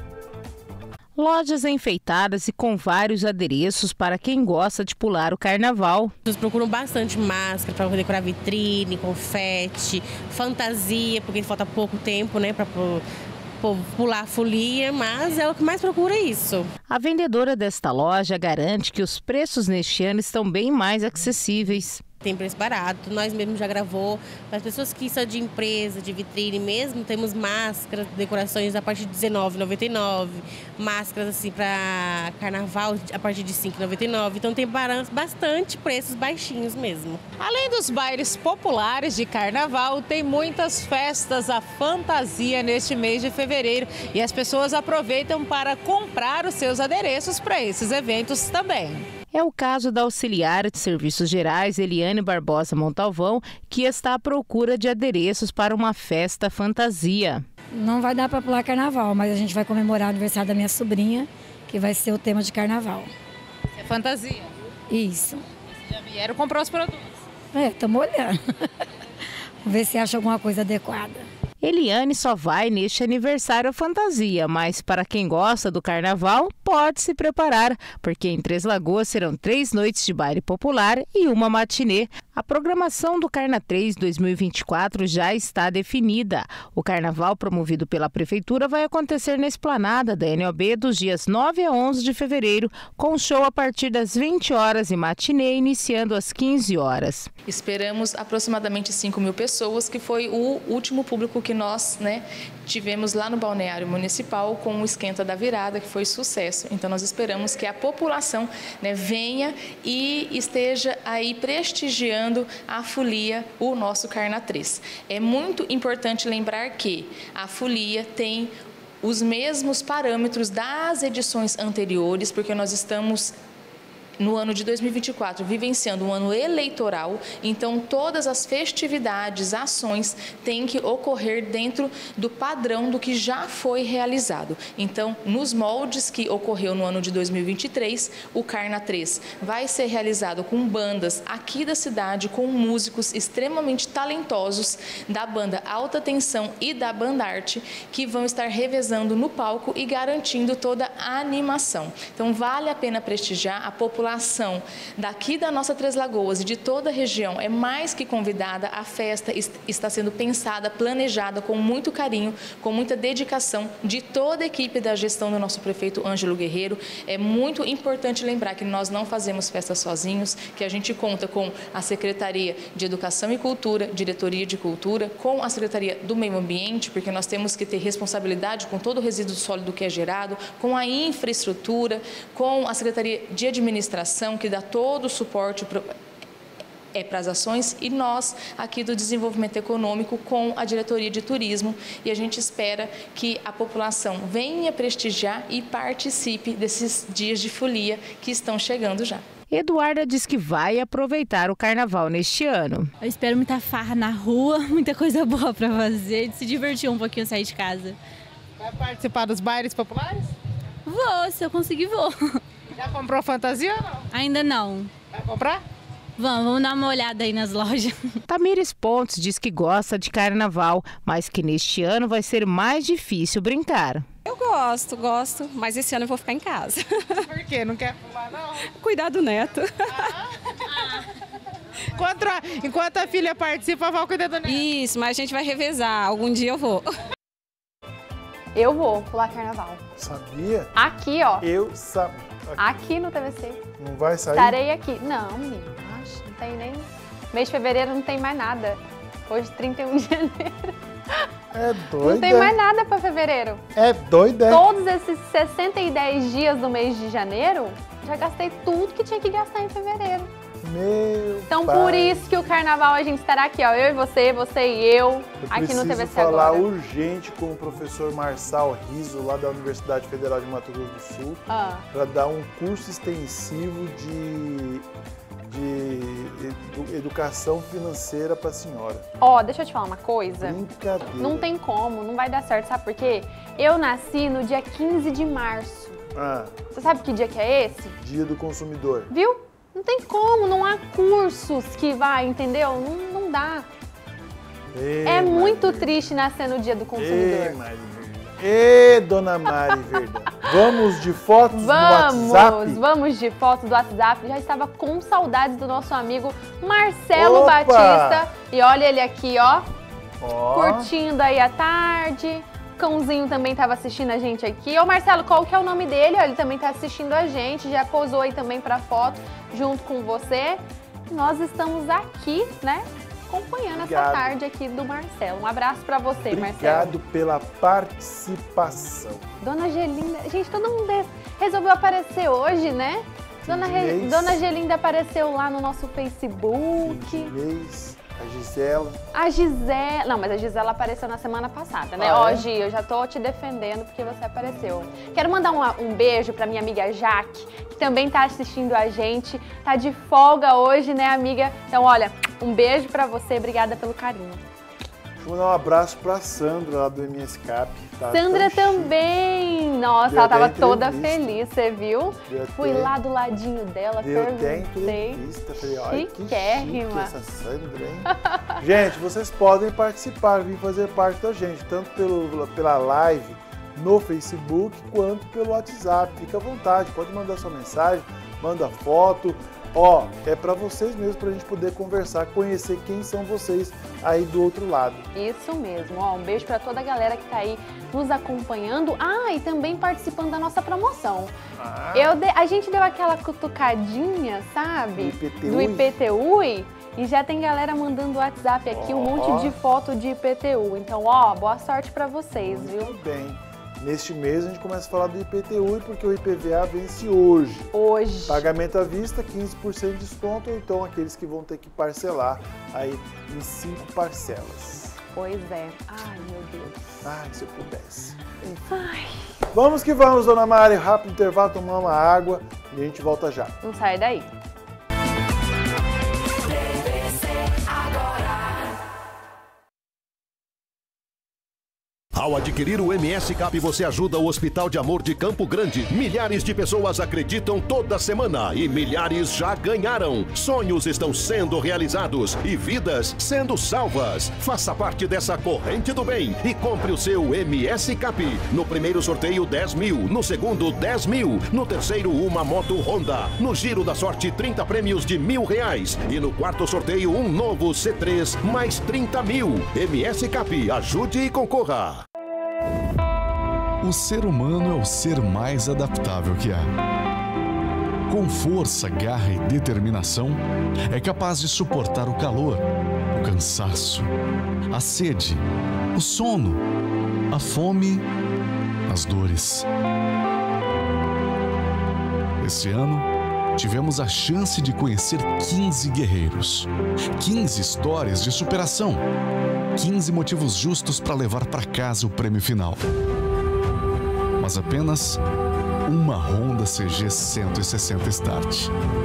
Lojas enfeitadas e com vários adereços para quem gosta de pular o carnaval. Eles procuram bastante máscara para decorar vitrine, confete, fantasia, porque falta pouco tempo, né, para pular a folia, mas é o que mais procura isso. A vendedora desta loja garante que os preços neste ano estão bem mais acessíveis. Tem preço barato, nós mesmos já gravou. Para as pessoas que são de empresa, de vitrine mesmo, temos máscaras, decorações a partir de dezenove reais e noventa e nove centavos, máscaras assim para carnaval a partir de cinco reais e noventa e nove centavos. Então tem bastante preços baixinhos mesmo. Além dos bailes populares de carnaval, tem muitas festas à fantasia neste mês de fevereiro e as pessoas aproveitam para comprar os seus adereços para esses eventos também. É o caso da auxiliar de Serviços Gerais, Eliane Barbosa Montalvão, que está à procura de adereços para uma festa fantasia. Não vai dar para pular carnaval, mas a gente vai comemorar o aniversário da minha sobrinha, que vai ser o tema de carnaval. É fantasia? Isso. Vocês já vieram comprar os produtos? É, estamos olhando. Vamos ver se acha alguma coisa adequada. Eliane só vai neste aniversário fantasia, mas para quem gosta do carnaval, pode se preparar, porque em Três Lagoas serão três noites de baile popular e uma matinê. A programação do Carna três dois mil e vinte e quatro já está definida. O carnaval promovido pela Prefeitura vai acontecer na esplanada da N O B dos dias nove a onze de fevereiro, com show a partir das vinte horas e matinê iniciando às quinze horas. Esperamos aproximadamente cinco mil pessoas, que foi o último público que nós, né, tivemos lá no Balneário Municipal com o Esquenta da Virada, que foi sucesso. Então nós esperamos que a população, né, venha e esteja aí prestigiando a folia, o nosso Carna três. É muito importante lembrar que a folia tem os mesmos parâmetros das edições anteriores, porque nós estamos no ano de dois mil e vinte e quatro, vivenciando um ano eleitoral, então todas as festividades, ações têm que ocorrer dentro do padrão do que já foi realizado. Então, nos moldes que ocorreu no ano de dois mil e vinte e três, o Carna três vai ser realizado com bandas aqui da cidade, com músicos extremamente talentosos da banda Alta Tensão e da Banda Arte, que vão estar revezando no palco e garantindo toda a animação. Então, vale a pena prestigiar. A população daqui da nossa Três Lagoas e de toda a região é mais que convidada. A festa está sendo pensada, planejada com muito carinho, com muita dedicação de toda a equipe da gestão do nosso prefeito Ângelo Guerreiro. É muito importante lembrar que nós não fazemos festa sozinhos, que a gente conta com a Secretaria de Educação e Cultura, Diretoria de Cultura, com a Secretaria do Meio Ambiente, porque nós temos que ter responsabilidade com todo o resíduo sólido que é gerado, com a infraestrutura, com a Secretaria de Administração, que dá todo o suporte para é, as ações, e nós aqui do Desenvolvimento Econômico com a Diretoria de Turismo, e a gente espera que a população venha prestigiar e participe desses dias de folia que estão chegando já. Eduarda diz que vai aproveitar o carnaval neste ano. Eu espero muita farra na rua, muita coisa boa para fazer, se divertir um pouquinho, sair de casa. Vai participar dos bailes populares? Vou, se eu conseguir vou. Já comprou fantasia ou não? Ainda não. Vai comprar? Vamos, vamos dar uma olhada aí nas lojas. Tamires Pontes diz que gosta de carnaval, mas que neste ano vai ser mais difícil brincar. Eu gosto, gosto, mas esse ano eu vou ficar em casa. Por quê? Não quer pular, não? Cuidar do neto. Ah. enquanto, a, enquanto a filha participa, vai cuidar do neto. Isso, mas a gente vai revezar. Algum dia eu vou. Eu vou pular carnaval. Sabia? Aqui, ó. Eu sabia. Aqui no T V C. Não vai sair? Estarei aqui. Não, menino. Acho, não tem nem... Mês de fevereiro não tem mais nada. Hoje, trinta e um de janeiro. É doida. Não tem mais nada para fevereiro. É doida. Todos esses sessenta e dez dias do mês de janeiro, já gastei tudo que tinha que gastar em fevereiro. Meu Então, pai. por isso que o carnaval a gente estará aqui, ó. Eu e você, você e eu, eu aqui no T V C agora. Eu preciso falar agora. urgente com o professor Marçal Riso, lá da Universidade Federal de Mato Grosso do Sul, ah. para dar um curso extensivo de, de edu, educação financeira para a senhora. Ó, oh, deixa eu te falar uma coisa. Brincadeira. Não tem como, não vai dar certo, sabe por quê? Eu nasci no dia quinze de março. Ah. Você sabe que dia que é esse? Dia do consumidor. Viu? Não tem como, não há cursos que vai, entendeu? Não, não dá. Ei, é muito Mari triste nascer no dia do consumidor. Ei, Mari Ei, dona Mari Verdão. Vamos de fotos vamos, no WhatsApp? Vamos de fotos do WhatsApp. Já estava com saudades do nosso amigo Marcelo Opa! Batista. E olha ele aqui, ó. ó. Curtindo aí a tarde. Cãozinho também estava assistindo a gente aqui. Ô Marcelo, qual que é o nome dele? Ele também está assistindo a gente, já posou aí também para foto junto com você. Nós estamos aqui, né, acompanhando Obrigado. essa tarde aqui do Marcelo. Um abraço para você, Obrigado Marcelo. Obrigado pela participação. Dona Gelinda, gente, todo mundo resolveu aparecer hoje, né? Dona, Re... Dona Gelinda apareceu lá no nosso Facebook. Gentilez. A Gisela. A Gisela. Não, mas a Gisela apareceu na semana passada, né? Ah, Ó, é? Gi, eu já tô te defendendo porque você apareceu. Quero mandar um, um beijo pra minha amiga Jaque, que também tá assistindo a gente. Tá de folga hoje, né, amiga? Então, olha, um beijo pra você. Obrigada pelo carinho. Deixa eu mandar um abraço pra Sandra, lá do M S C A P. Tá Sandra também! Nossa, Deu ela tava entrevista. toda feliz, você viu? Deu Fui até... lá do ladinho dela, Deu até perguntei. entrevista. Falei, olha que Chiquérrima. chique essa Sandra, hein? Gente, vocês podem participar, vir fazer parte da gente, tanto pelo, pela live no Facebook quanto pelo WhatsApp. Fica à vontade, pode mandar sua mensagem, manda foto. Ó, é para vocês mesmo, para a gente poder conversar, conhecer quem são vocês aí do outro lado. Isso mesmo, ó, um beijo para toda a galera que tá aí nos acompanhando. Ah, e também participando da nossa promoção. Ah. Eu de... A gente deu aquela cutucadinha, sabe? Do I P T U I. E já tem galera mandando WhatsApp aqui, oh. um monte de foto de I P T U. Então, ó, boa sorte para vocês, viu? Muito bem. Neste mês a gente começa a falar do I P T U I porque o I P V A vence hoje. Hoje. Pagamento à vista, quinze por cento de desconto, ou então aqueles que vão ter que parcelar aí em cinco parcelas. Pois é. Ai, meu Deus. Ai, se eu pudesse. Enfim. Ai. Vamos que vamos, dona Mari. Rápido intervalo, tomar uma água e a gente volta já. Não sai daí. Ao adquirir o M S Cap, você ajuda o Hospital de Amor de Campo Grande. Milhares de pessoas acreditam toda semana e milhares já ganharam. Sonhos estão sendo realizados e vidas sendo salvas. Faça parte dessa corrente do bem e compre o seu M S Cap. No primeiro sorteio, dez mil. No segundo, dez mil. No terceiro, uma moto Honda. No giro da sorte, trinta prêmios de mil reais. E no quarto sorteio, um novo C três, mais trinta mil. M S Cap, ajude e concorra. O ser humano é o ser mais adaptável que há. Com força, garra e determinação, é capaz de suportar o calor, o cansaço, a sede, o sono, a fome, as dores. Esse ano, tivemos a chance de conhecer quinze guerreiros, quinze histórias de superação, quinze motivos justos para levar para casa o prêmio final. Mas apenas uma Honda C G cento e sessenta Start.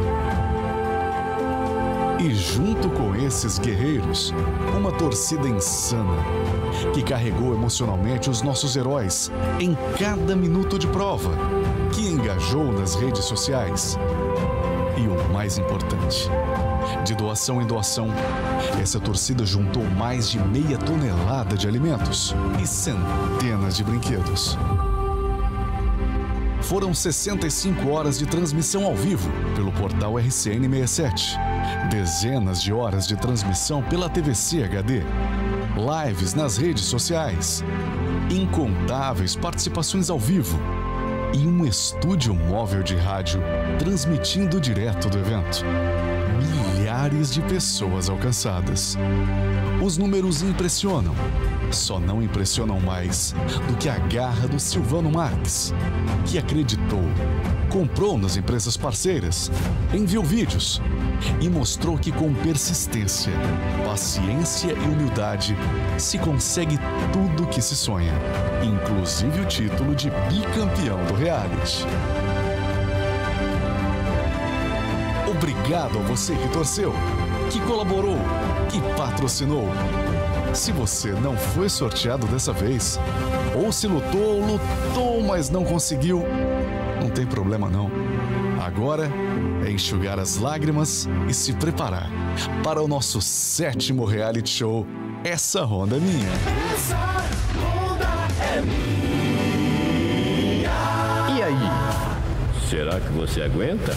E junto com esses guerreiros, uma torcida insana, que carregou emocionalmente os nossos heróis em cada minuto de prova, que engajou nas redes sociais. E o mais importante, de doação em doação, essa torcida juntou mais de meia tonelada de alimentos e centenas de brinquedos. Foram sessenta e cinco horas de transmissão ao vivo pelo portal R C N sessenta e sete, dezenas de horas de transmissão pela T V C H D, lives nas redes sociais, incontáveis participações ao vivo e um estúdio móvel de rádio transmitindo direto do evento. Milhares de pessoas alcançadas. Os números impressionam. Só não impressionam mais do que a garra do Silvano Marques, que acreditou, comprou nas empresas parceiras, enviou vídeos e mostrou que com persistência, paciência e humildade se consegue tudo o que se sonha, inclusive o título de bicampeão do reality. Obrigado a você que torceu, que colaborou, que patrocinou. Se você não foi sorteado dessa vez, ou se lutou, lutou, mas não conseguiu, não tem problema não. Agora é enxugar as lágrimas e se preparar para o nosso sétimo reality show, Essa Honda é Minha. Essa Honda é minha. E aí? Será que você aguenta?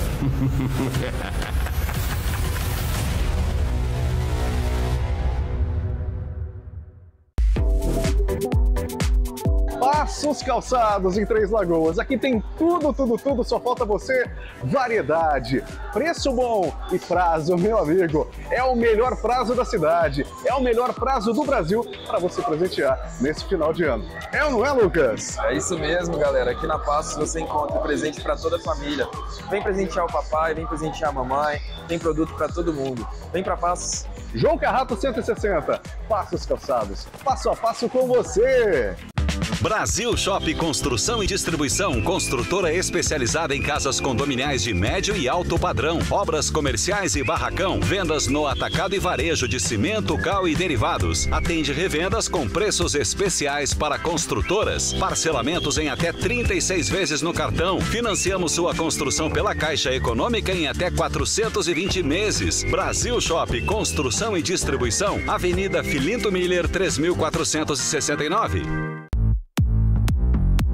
Passos Calçados em Três Lagoas. Aqui tem tudo, tudo, tudo, só falta você. Variedade, preço bom e prazo, meu amigo. É o melhor prazo da cidade, é o melhor prazo do Brasil para você presentear nesse final de ano. É ou não é, Lucas? É isso mesmo, galera. Aqui na Passos você encontra presente para toda a família. Vem presentear o papai, vem presentear a mamãe, tem produto para todo mundo. Vem para Passos. João Carrato cento e sessenta, Passos Calçados, passo a passo com você. Brasil Shop Construção e Distribuição, construtora especializada em casas condominiais de médio e alto padrão, obras comerciais e barracão, vendas no atacado e varejo de cimento, cal e derivados. Atende revendas com preços especiais para construtoras, parcelamentos em até trinta e seis vezes no cartão. Financiamos sua construção pela Caixa Econômica em até quatrocentos e vinte meses. Brasil Shop Construção e Distribuição, Avenida Filinto Miller, três mil quatrocentos e sessenta e nove.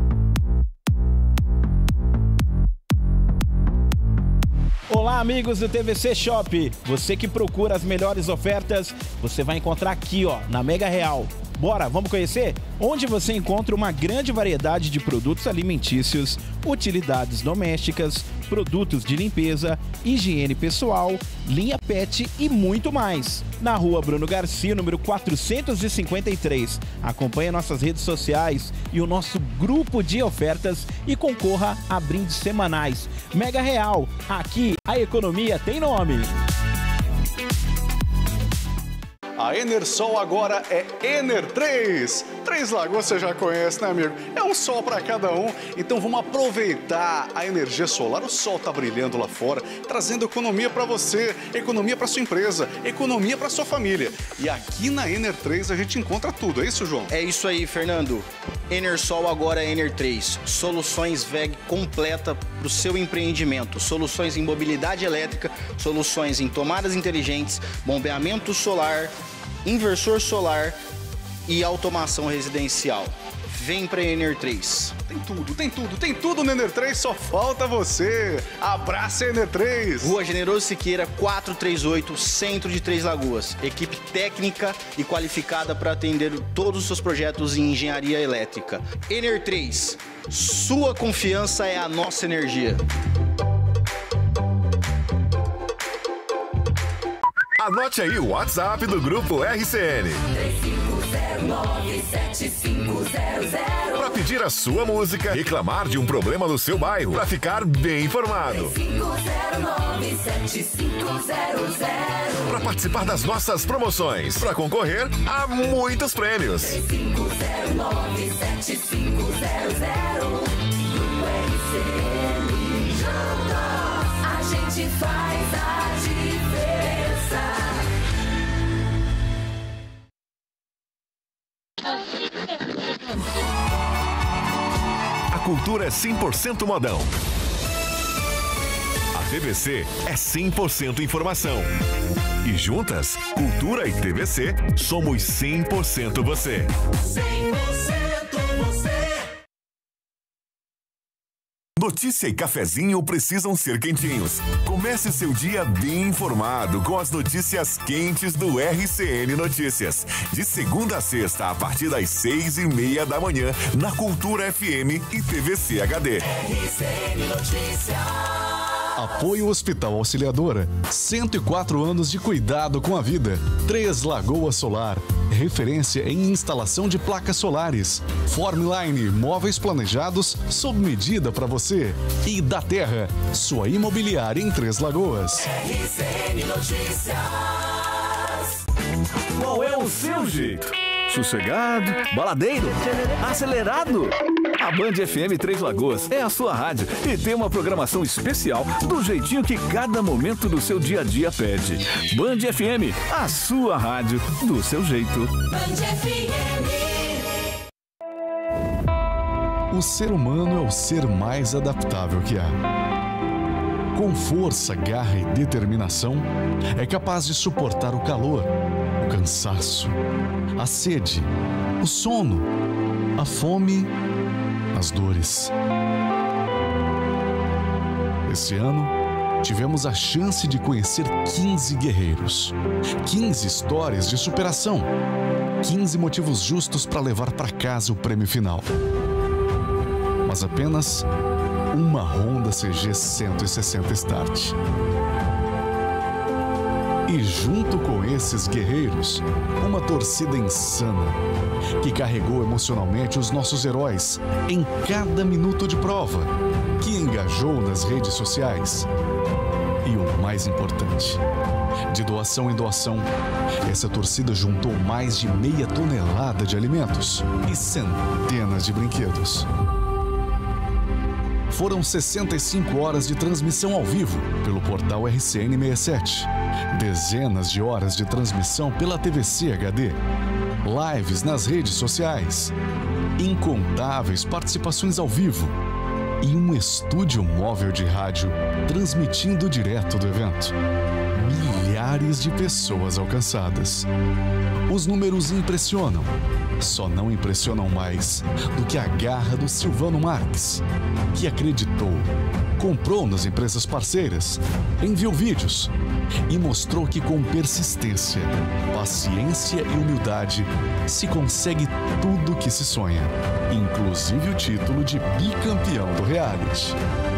Olá, amigos do T V C Shop. Você que procura as melhores ofertas, você vai encontrar aqui, ó, na Mega Real. Bora, vamos conhecer? Onde você encontra uma grande variedade de produtos alimentícios, utilidades domésticas, produtos de limpeza, higiene pessoal, linha pet e muito mais. Na rua Bruno Garcia, número quatrocentos e cinquenta e três. Acompanhe nossas redes sociais e o nosso grupo de ofertas e concorra a brindes semanais. Mega Real, aqui a economia tem nome. A Enersol agora é Ener três. Três Lagoas você já conhece, né, amigo? É um sol para cada um, então vamos aproveitar a energia solar. O sol tá brilhando lá fora, trazendo economia para você, economia para sua empresa, economia para sua família. E aqui na Ener três a gente encontra tudo, é isso, João? É isso aí, Fernando. Enersol agora é Ener três. Soluções W E G completa para o seu empreendimento. Soluções em mobilidade elétrica, soluções em tomadas inteligentes, bombeamento solar, inversor solar e automação residencial. Vem para Ener três. Tem tudo, tem tudo, tem tudo no Ener três, só falta você. Abraça Ener três. Rua Generoso Siqueira, quatrocentos e trinta e oito, centro de Três Lagoas. Equipe técnica e qualificada para atender todos os seus projetos em engenharia elétrica. Ener três, sua confiança é a nossa energia. Anote aí o WhatsApp do Grupo R C N. três cinco zero nove sete cinco zero zero. Para pedir a sua música, reclamar de um problema no seu bairro, para ficar bem informado. três cinco zero nove sete cinco zero zero. Para participar das nossas promoções, para concorrer a muitos prêmios. três cinco zero nove sete cinco zero zero. Grupo R C N. Juntos a gente faz a diferença. A cultura é cem por cento modão. A T V C é cem por cento informação. E juntas, cultura e T V C, somos cem por cento você. cem por cento você. Notícia e cafezinho precisam ser quentinhos. Comece seu dia bem informado com as notícias quentes do R C N Notícias. De segunda a sexta, a partir das seis e meia da manhã, na Cultura F M e T V C H D. R C N Notícias. Apoio Hospital Auxiliadora. cento e quatro anos de cuidado com a vida. Três Lagoas Solar. Referência em instalação de placas solares. Formline, móveis planejados sob medida para você. E da Terra, sua imobiliária em Três Lagoas. R C N Notícias. Qual é o seu jeito? Sossegado, baladeiro, acelerado? A Band F M Três Lagoas é a sua rádio e tem uma programação especial do jeitinho que cada momento do seu dia a dia pede. Band F M, a sua rádio do seu jeito. Band F M. O ser humano é o ser mais adaptável que há. Com força, garra e determinação, é capaz de suportar o calor, o cansaço, a sede, o sono, a fome, as dores. Esse ano, tivemos a chance de conhecer quinze guerreiros, quinze histórias de superação, quinze motivos justos para levar para casa o prêmio final. Mas apenas uma Honda C G cento e sessenta Start. E junto com esses guerreiros, uma torcida insana, que carregou emocionalmente os nossos heróis em cada minuto de prova, que engajou nas redes sociais. E o mais importante, de doação em doação, essa torcida juntou mais de meia tonelada de alimentos e centenas de brinquedos. Foram sessenta e cinco horas de transmissão ao vivo pelo portal R C N sessenta e sete, dezenas de horas de transmissão pela T V C H D, lives nas redes sociais, incontáveis participações ao vivo e um estúdio móvel de rádio transmitindo direto do evento. Milhares de pessoas alcançadas. Os números impressionam. Só não impressionam mais do que a garra do Silvano Marques, que acreditou, comprou nas empresas parceiras, enviou vídeos e mostrou que com persistência, paciência e humildade se consegue tudo que se sonha, inclusive o título de bicampeão do reality.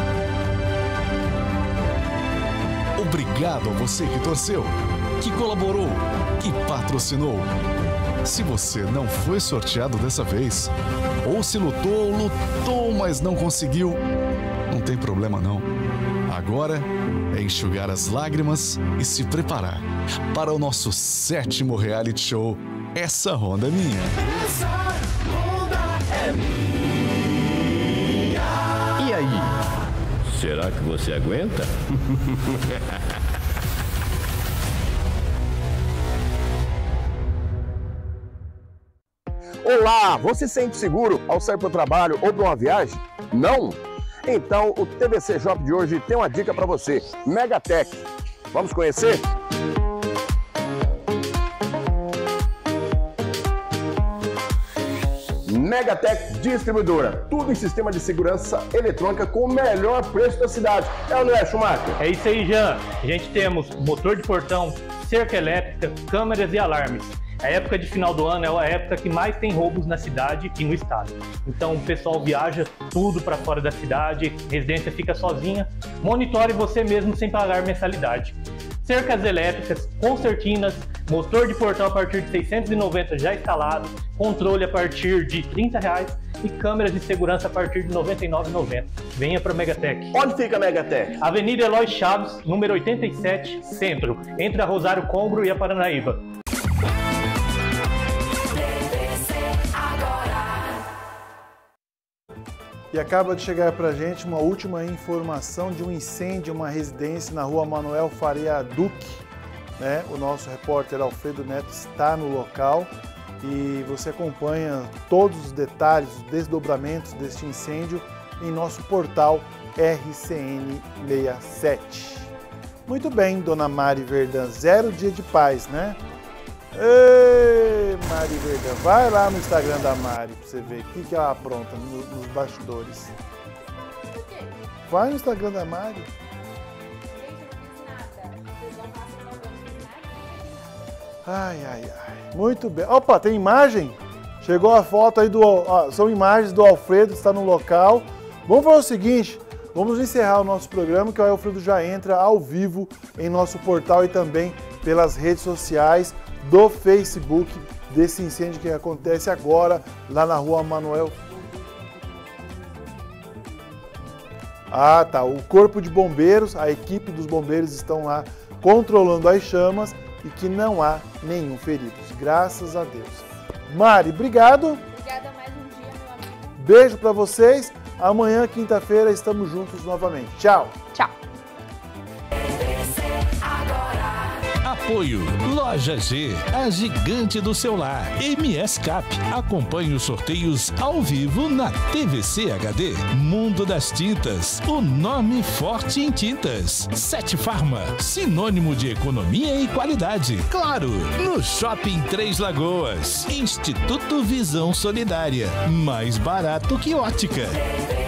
Obrigado a você que torceu, que colaborou, que patrocinou. Se você não foi sorteado dessa vez, ou se lutou, lutou, mas não conseguiu, não tem problema não. Agora é enxugar as lágrimas e se preparar para o nosso sétimo reality show, Essa Ronda é Minha. Essa ronda é minha. E aí? Será que você aguenta? Olá, você se sente seguro ao sair para o trabalho ou para uma viagem? Não? Então o T V C Shop de hoje tem uma dica para você, Megatech. Vamos conhecer? Megatech Distribuidora, tudo em sistema de segurança eletrônica com o melhor preço da cidade. É ou não é, Schumacher? É isso aí, Jean. A gente temos motor de portão, cerca elétrica, câmeras e alarmes. A época de final do ano é a época que mais tem roubos na cidade e no estado. Então o pessoal viaja tudo para fora da cidade, residência fica sozinha. Monitore você mesmo sem pagar mensalidade. Cercas elétricas, concertinas, motor de portão a partir de seiscentos e noventa já instalado, controle a partir de trinta reais e câmeras de segurança a partir de noventa e nove reais e noventa centavos. Venha para a Megatech. Onde fica a Megatech? Avenida Eloy Chaves, número oitenta e sete, Centro, entre a Rosário Combro e a Paranaíba. E acaba de chegar para a gente uma última informação de um incêndio em uma residência na rua Manuel Faria Duque. Né? O nosso repórter Alfredo Neto está no local e você acompanha todos os detalhes, os desdobramentos deste incêndio em nosso portal R C N sessenta e sete. Muito bem, dona Mari Verdão, zero dia de paz, né? Ei, Mari Verdão, vai lá no Instagram da Mari pra você ver o que, que ela apronta no, nos bastidores. Vai no Instagram da Mari. Ai, ai, ai. Muito bem. Opa, tem imagem? Chegou a foto aí do... Ó, são imagens do Alfredo, está no local. Vamos fazer o seguinte, vamos encerrar o nosso programa, que o Alfredo já entra ao vivo em nosso portal e também pelas redes sociais do Facebook desse incêndio que acontece agora lá na rua Manuel. Ah, tá. O corpo de bombeiros, a equipe dos bombeiros estão lá controlando as chamas e que não há nenhum ferido. Graças a Deus. Mari, obrigado. Obrigada mais um dia, meu amigo. Beijo para vocês. Amanhã, quinta-feira, estamos juntos novamente. Tchau. Tchau. Apoio Loja G, a gigante do celular. M S Cap. Acompanhe os sorteios ao vivo na T V C H D. Mundo das Tintas, o nome forte em tintas. Sete Farma, sinônimo de economia e qualidade. Claro, no Shopping Três Lagoas. Instituto Visão Solidária, mais barato que ótica.